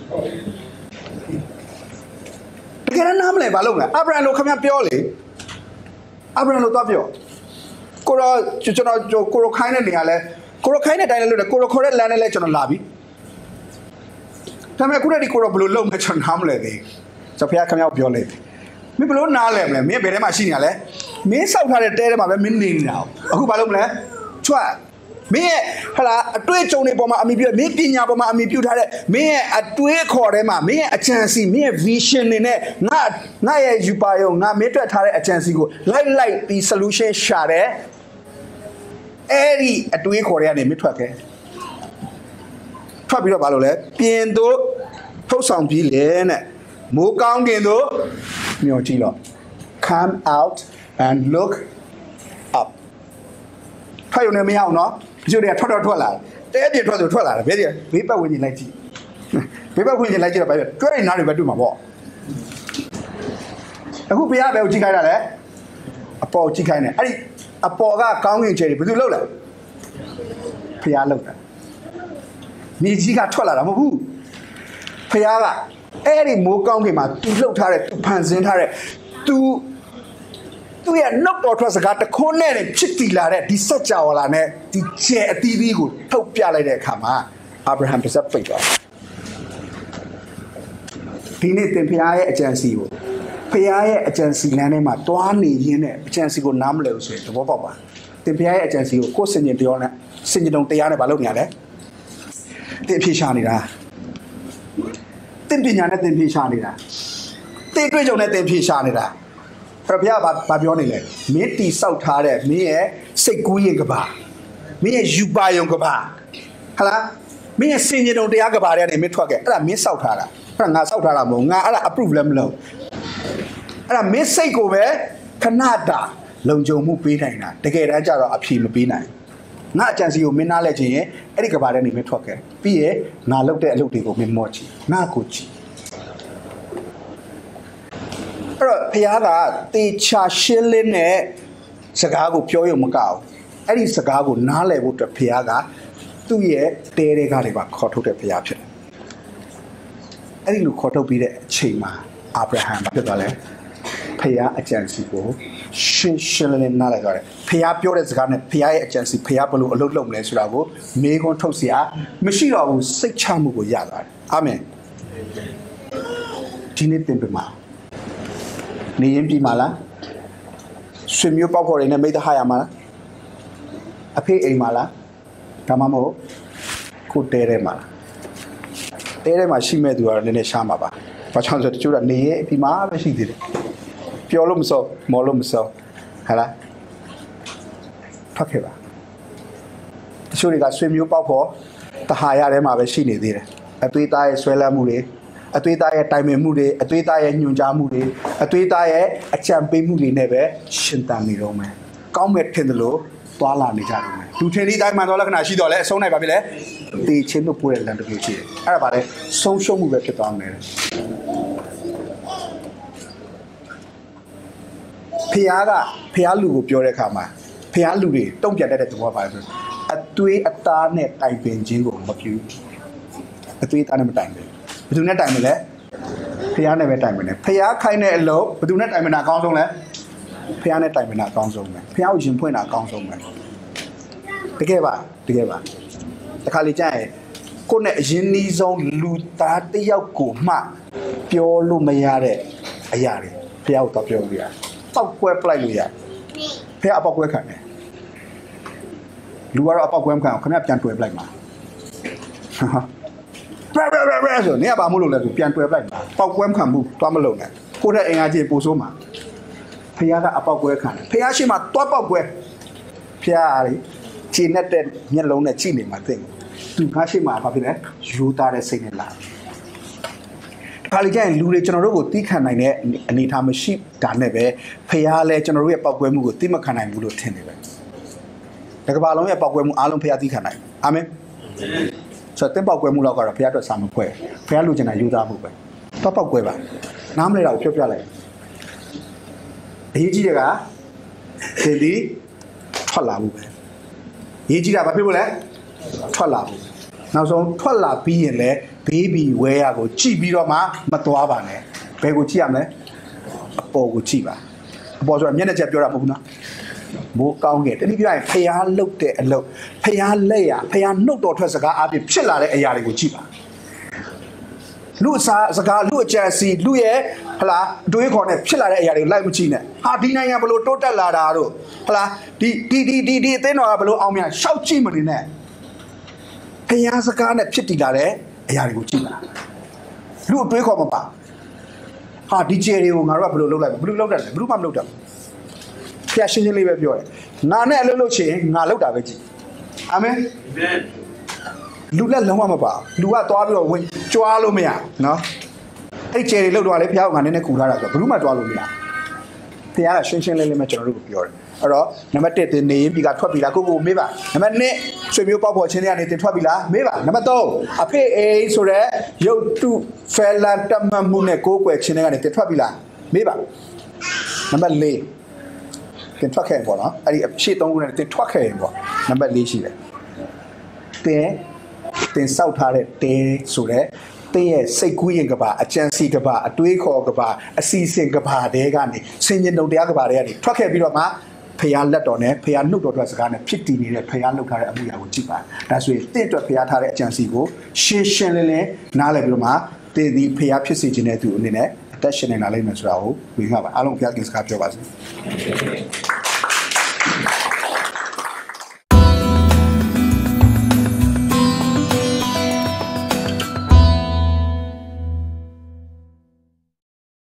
A: တကယ်တော့နားမလဲဘာလို့လဲအာဗြဟံလို့ခင်ဗျပြောလေအာဗြဟံလို့တော့ပြောကိုတော့ကျွန်တော်ကိုရခိုင်းတဲ့နေရာလဲကိုရခိုင်းတဲ့တိုင်းလဲလို့တယ်ကိုရခေါ်တဲ့လမ်းနဲ့လဲကျွန်တော်လာပြီဒါပေမဲ့ခုတည်းဒီကိုရဘယ်လိုလုပ်မလဲကျွန်တော်နားမလဲသေးဆိုဖះခင်ဗျပြောလေမင်းဘယ်လိုနားလဲမလဲမင်းဘယ်ထဲမှာရှိနေရလဲမင်းစောက်ထားတဲ့တဲထဲမှာပဲမင်းနေနေတာအခုဘာလုပ်မလဲချွတ်မင်းရဲ့ဟာလာအတွေ့အကြုံတွေပေါ်မှာအမိပြုမင်းပညာပေါ်မှာအမိပြုထားတဲ့မင်းရဲ့အတွေးခေါ်ထဲမှာမင်းရဲ့အကြံစီမင်းရဲ့ vision တွေနဲ့ငါငါရဲ့ ယူပါယုံငါမင်းတွေ့ထားတဲ့အကြံစီကိုလိုက်လိုက်ပြီး solution ရှာတယ်အဲ့ဒီအတွေးခေါ်တွေကနေမင်းထွက်ခဲ့ထွက်ပြီးတော့ဘာလုပ်လဲပြင်တို့ထုတ်ဆောင်ပြီးလေနဲ့မိုးကောင်းကင်တို့မျောကြည့်တော့ come out and look up ထွက်ရုံနဲ့မရအောင်နော်ဒီလိုတွေကထွက်တော့ထွက်လာတယ်တဲပြထွက်ဆိုထွက်လာတယ်ဘယ်ဒီဘေးပတ်ဝန်းကျင်လိုက်ကြည့်ဘေးပတ်ဝန်းကျင်လိုက်ကြည့်တော့ဘာဖြစ်တွဲနေနားတွေပဲတွေ့မှာပေါ့အခုဘုရားဘယ်ကိုကြည့်ခိုင်းတာလဲအပေါ်ကြည့်ခိုင်းတယ်အဲ့ဒီအပေါ်ကကောင်းကင်ခြေတွေဘယ်သူလှုပ်လဲဘုရားလှုပ်တာမြေကြီးကထွက်လာတာမဟုတ်ဘူးဘုရားကအဲ့ဒီမိုးကောင်းကင်မှာသူလှုပ်ထားတဲ့သူဖန်ဆင်းထားတဲ့သူသူရဲ့နှုတ်တော်ထွက်စကားတခွန်းနဲ့ဖြစ်တည်လာတဲ့ဒီစัจ java လာနဲ့ဒီကျဲအသီးသီးကိုထုတ်ပြလိုက်တဲ့အခါမှာအာဗြဟံပါဇက်ပိတ်သွားဒီနေ့သင်ဖျားရဲ့အကြံစီကိုဖျားရဲ့အကြံစီလမ်းထဲမှာတွားနေရင်းနဲ့အကြံစီကိုနားမလည်ဘူးဆိုရင်သဘောပေါက်ပါသင်ဖျားရဲ့အကြံစီကိုကိုယ်စင်ကျင်တရားနဲ့စင်ကျင်တုံတရားနဲ့မလုပ်နေရလဲသင်ဖြေရှာနေတာသင်ပညာနဲ့သင်ဖြေရှာနေတာသင်တွေ့ကြုံနဲ့သင်ဖြေရှာနေတာအဲ့ဘုရားဘာဘာပြောနေလဲမင်းတီဆောက်ထားတဲ့မင်းရဲ့စိတ်ကူးရင်ကဘာမင်းရဲ့ယူပါယုံကဘာဟာလားမင်းရဲ့စင်ကြင်တုံတရားကဘာတွေကနေမင်းထွက်ခဲ့အဲ့ဒါမင်းဆောက်ထားတာအဲ့ဒါငါဆောက်ထားတာမဟုတ်ငါအဲ့ဒါ approve လည်းမလုပ်အဲ့ဒါမင်းစိတ်ကိုပဲခဏတာလုံခြုံမှုပေးနိုင်တာတကယ်တမ်းကျတော့အဖြေမပေးနိုင်ငါအကြံစီကိုမင်းနားလဲခြင်းရင်အဲ့ဒီကဘာတွေနေမင်းထွက်ခဲ့ပြီးရင်ငါလုပ်တဲ့အလုပ်တွေကိုမင်းမော့ချီငါကိုချီအဲ့တော့ဘုရားကတေချာရှင်းလင်းတဲ့စကားကိုပြောရုံမကအောင်အဲ့ဒီစကားကိုနားလည်ဖို့အတွက်ဘုရားကသူ့ရဲ့တဲတဲကားတွေပါခေါ်ထုတ်တဲ့ဘုရားဖြစ်တယ်အဲ့ဒီလိုခေါ်ထုတ်ပြီးတဲ့အချိန်မှာအာဗြဟံဖြစ်သွားလဲဘုရားအကြံစီကိုရှင်းရှင်းလင်းလင်းနားလည်သွားတယ်ဘုရားပြောတဲ့စကားနဲ့ဘုရားရဲ့အကြံစီဘုရားဘယ်လိုအလုပ်လုပ်မလဲဆိုတာကိုမေးခွန်းထုတ်เสียမရှိတော့ဘူးစိတ်ချမှုကိုရသွားတယ်အာမင်ဒီနေ့သင်ပြမှာနေရင်ပြီမလားဆွေမျိုးပေါက်ဖော်တွေနဲ့မိသားဟာရမှာလားအဖေအိမ်မှာလားဒါမှမဟုတ်ကိုတဲထဲမှာလားတဲထဲမှာရှိမဲ့သူကတော့နည်းနည်းရှားမှာပါဘာကြောင့်ဆိုတချို့ကနေရင်ဒီမှာပဲရှိသေးတယ်ပျော်လို့မစောမော်လို့မစောဟာလားထွက်ခဲ့ပါတချို့တွေကဆွေမျိုးပေါက်ဖော်တဟာရထဲမှာပဲရှိနေသေးတယ်အသွေးသားရဲ့ဆွဲလန်းမှုတွေအသွေးသားရဲ့တိုင်ပင်မှုတွေအသွေးသားရဲ့ညွှန်ကြားမှုတွေအသွေးသားရဲ့အကြံပေးမှုတွေနဲ့ပဲရှင်သန်နေတော့မယ်ကောင်းမဲ့ထင်တယ်လို့သွားလာနေကြတယ်လူထင်ဒီတိုင်းမှန်တော့လက္ခဏာရှိတော့လဲအဆုံးနိုင်ပါပြီလေတေချင်းတို့ပို့တဲ့လမ်းတစ်ခုရှိတယ်အဲ့ဒါပါလေဆုံးရှုံးမှုပဲဖြစ်သွားမယ်ဖျားကဖျားလူကိုပြောတဲ့အခါမှာဖျားလူတွေတုံ့ပြန်တတ်တဲ့သဘောပါပဲအသွေးအသားနဲ့တိုင်ပင်ခြင်းကိုမပြုအသွေးအသားနဲ့မတိုင်ပင်ဘယ်သူနဲ့တိုင်မလဲဖျားနဲ့ပဲတိုင်ပင်တယ်ဖျားခိုင်းတဲ့အလုပ်ဘယ်သူနဲ့တိုင်ပင်တာအကောင်းဆုံးလဲဖျားနဲ့တိုင်ပင်တာအကောင်းဆုံးပဲဖျားကိုရင်ဖွင့်တာအကောင်းဆုံးပဲတကယ်ပါတကယ်ပါတခါလေကြာရင်ကိုယ့်နဲ့အရင်နီးဆုံးလူသားတစ်ယောက်ကိုမှပြောလို့မရတဲ့အရာတွေဖျားကိုတော့ပြောလို့ရတယ်ပောက်ကွဲပလိုက်လို့ရတယ်ဖျားအပောက်ကွဲခံတယ်လူကတော့အပောက်ကွဲမခံအောင်ခင်ဗျပြန်တွေ့ပလိုက်မှာဘရဘရဘရဆိုနေရပါမို့လို့လဲဆိုပြန်တွေ့ပလိုက်မှာပောက်ကွဲမခံဘူးသွားမလုံနဲ့ကိုယ့်တဲ့အင်အားကြီးပို့ဆိုးမှာဖျားကအပောက်ကွဲခံတယ်ဖျားရှိမှသွားပောက်ကွဲဖျားရီခြေနဲ့တဲ့မျက်လုံးနဲ့ကြည့်နေမှာသိတယ်သူငါရှိမှဘာဖြစ်လဲယူသားတဲ့စိတ်နဲ့လာခါလေးကျရင်လူတွေကျွန်တော်တို့ကိုတီးခံနိုင်တဲ့အနေအထားမရှိတာနဲ့ပဲဖျားလဲကျွန်တော်တို့ရဲ့ပောက်ကွဲမှုကိုတီးမခံနိုင်ဘူးလို့ထင်နေပဲတကဘာလုံးရဲ့ပောက်ကွဲမှုအားလုံးဖျားတီးခံနိုင်အာမင်ဆိုတော့တင်ပောက်ကွဲမှုတော့ကတော့ဖျားအတွက်စာမဖွဲဖျားလူကျင်တာယူသားမှုပဲတော့ပောက်ကွဲပါနားမလဲတော့ပြောပြလိုက်အရေးကြီးတဲ့ကသင်ဒီထွက်လာဖို့ပဲရေးကြီးတာဘာဖြစ်လို့လဲထွက်လာဖို့နောက်ဆုံးထွက်လာပြီးရင်လည်းဘေးဘီဝဲရကိုကြည့်ပြီးတော့မှမသွားပါနဲ့ဘယ်ကိုကြည့်ရမလဲအပေါ်ကိုကြည့်ပါအပေါ်ဆိုတာမျက်နှာချက်ပြောတာမဟုတ်ဘူးနော်မိုးကောင်းခဲ့တတိပြရင်ဖျားလုတ်တဲ့အလုပ်ဖျားလက်ရဖျားနှုတ်တော်ထွက်စကားအပြင်ဖြစ်လာတဲ့အရာတွေကိုကြည့်ပါလူစားစကားလူအကြံစီလူရဲ့ဟလားအတွေးခေါ်နဲ့ဖြစ်လာတဲ့အရာတွေကိုလိုက်မကြည့်နဲ့ဟာဒီနိုင်ငံဘလို့တိုးတက်လာတာတို့ဟလားဒီဒီဒီဒီဒီအသင်းတော်ကဘလို့အောင်မြရှောက်ကြည့်မနေနဲ့ဖျားစကားနဲ့ဖြစ်တည်လာတဲ့အရာတွေကိုကြည့်ပါလူအတွေးခေါ်မပါဟာဒီဂျယ်တွေကိုငါတို့ကဘလို့လုပ်လိုက်ဘလို့လုပ်တယ်လဲဘလို့မှမလုပ်တယ်ဖျားရှင်းရှင်းလေးပဲပြောတယ်ငါနဲ့အလုပ်လုပ်ချင်ငါလုပ်တာပဲကြည့်အာမင်လူလက်လုံးဝမပါလူကသွားပြီးတော့ဝင်ကြွားလို့မရနော်အဲ့ကျယ်တွေလောက်တော့လေဖျားကငါနည်းနည်းခူထားတာဆိုဘယ်သူမှကြွားလို့မရဖျားကရှင်းရှင်းလေးလေးပဲကျွန်တော်တို့ကိုပြောတယ်အဲ့တော့နံပါတ်တစ်တင်နေရင်ပြီးကထွက်ပြီလားကိုကိုမေးပါနံပါတ်နှစ်ဆွေမျိုးပေါက်ပေါ်ချင်းတွေကနေတင်ထွက်ပြီလားမေးပါနံပါတ်သုံးအဖေအိဆိုတဲ့ရုပ်တုဖဲလန်တမတ်မှုနဲ့ကိုးကွယ်ချင်းတွေကနေတင်ထွက်ပြီလားမေးပါနံပါတ်လေးတင်ထွက်ခဲ့ပေါ့နော်အဲ့ဒီအဖြစ်သုံးခုနဲ့တင်ထွက်ခဲ့ရင်ပေါ့နံပါတ်လေးရှိတယ်တင်တင်စောက်ထားတဲ့တဲဆိုတဲ့တင်းရဲ့စိတ်ကူးရင်ကဘာအကြံစီကဘာအတွေးခေါ်ကဘာအစီအစဉ်ကဘာတဲကနေစင်ញင်တုံတရားကဘာတဲကနေထွက်ခဲ့ပြီးတော့မှဖျားလက်တော်နဲ့ဖျားနှုတ်တော်အတွက်စကားနဲ့ဖြစ်တည်နေတဲ့ဖျားလောက်ထားတဲ့အမှုရာကိုကြည့်ပါဒါဆိုရင်တင့်အတွက်ဖျားထားတဲ့အကြံစီကိုရှင်းရှင်းလင်းလင်းနားလည်ပြီးတော့မှတည်ဒီဖျားဖြစ်စေခြင်းတဲ့သူအနေနဲ့အသက်ရှင်နေတာလိမ့်မယ်ဆိုတာကိုဝေငှပါအားလုံးဖျားကင်စကားပြောပါစေ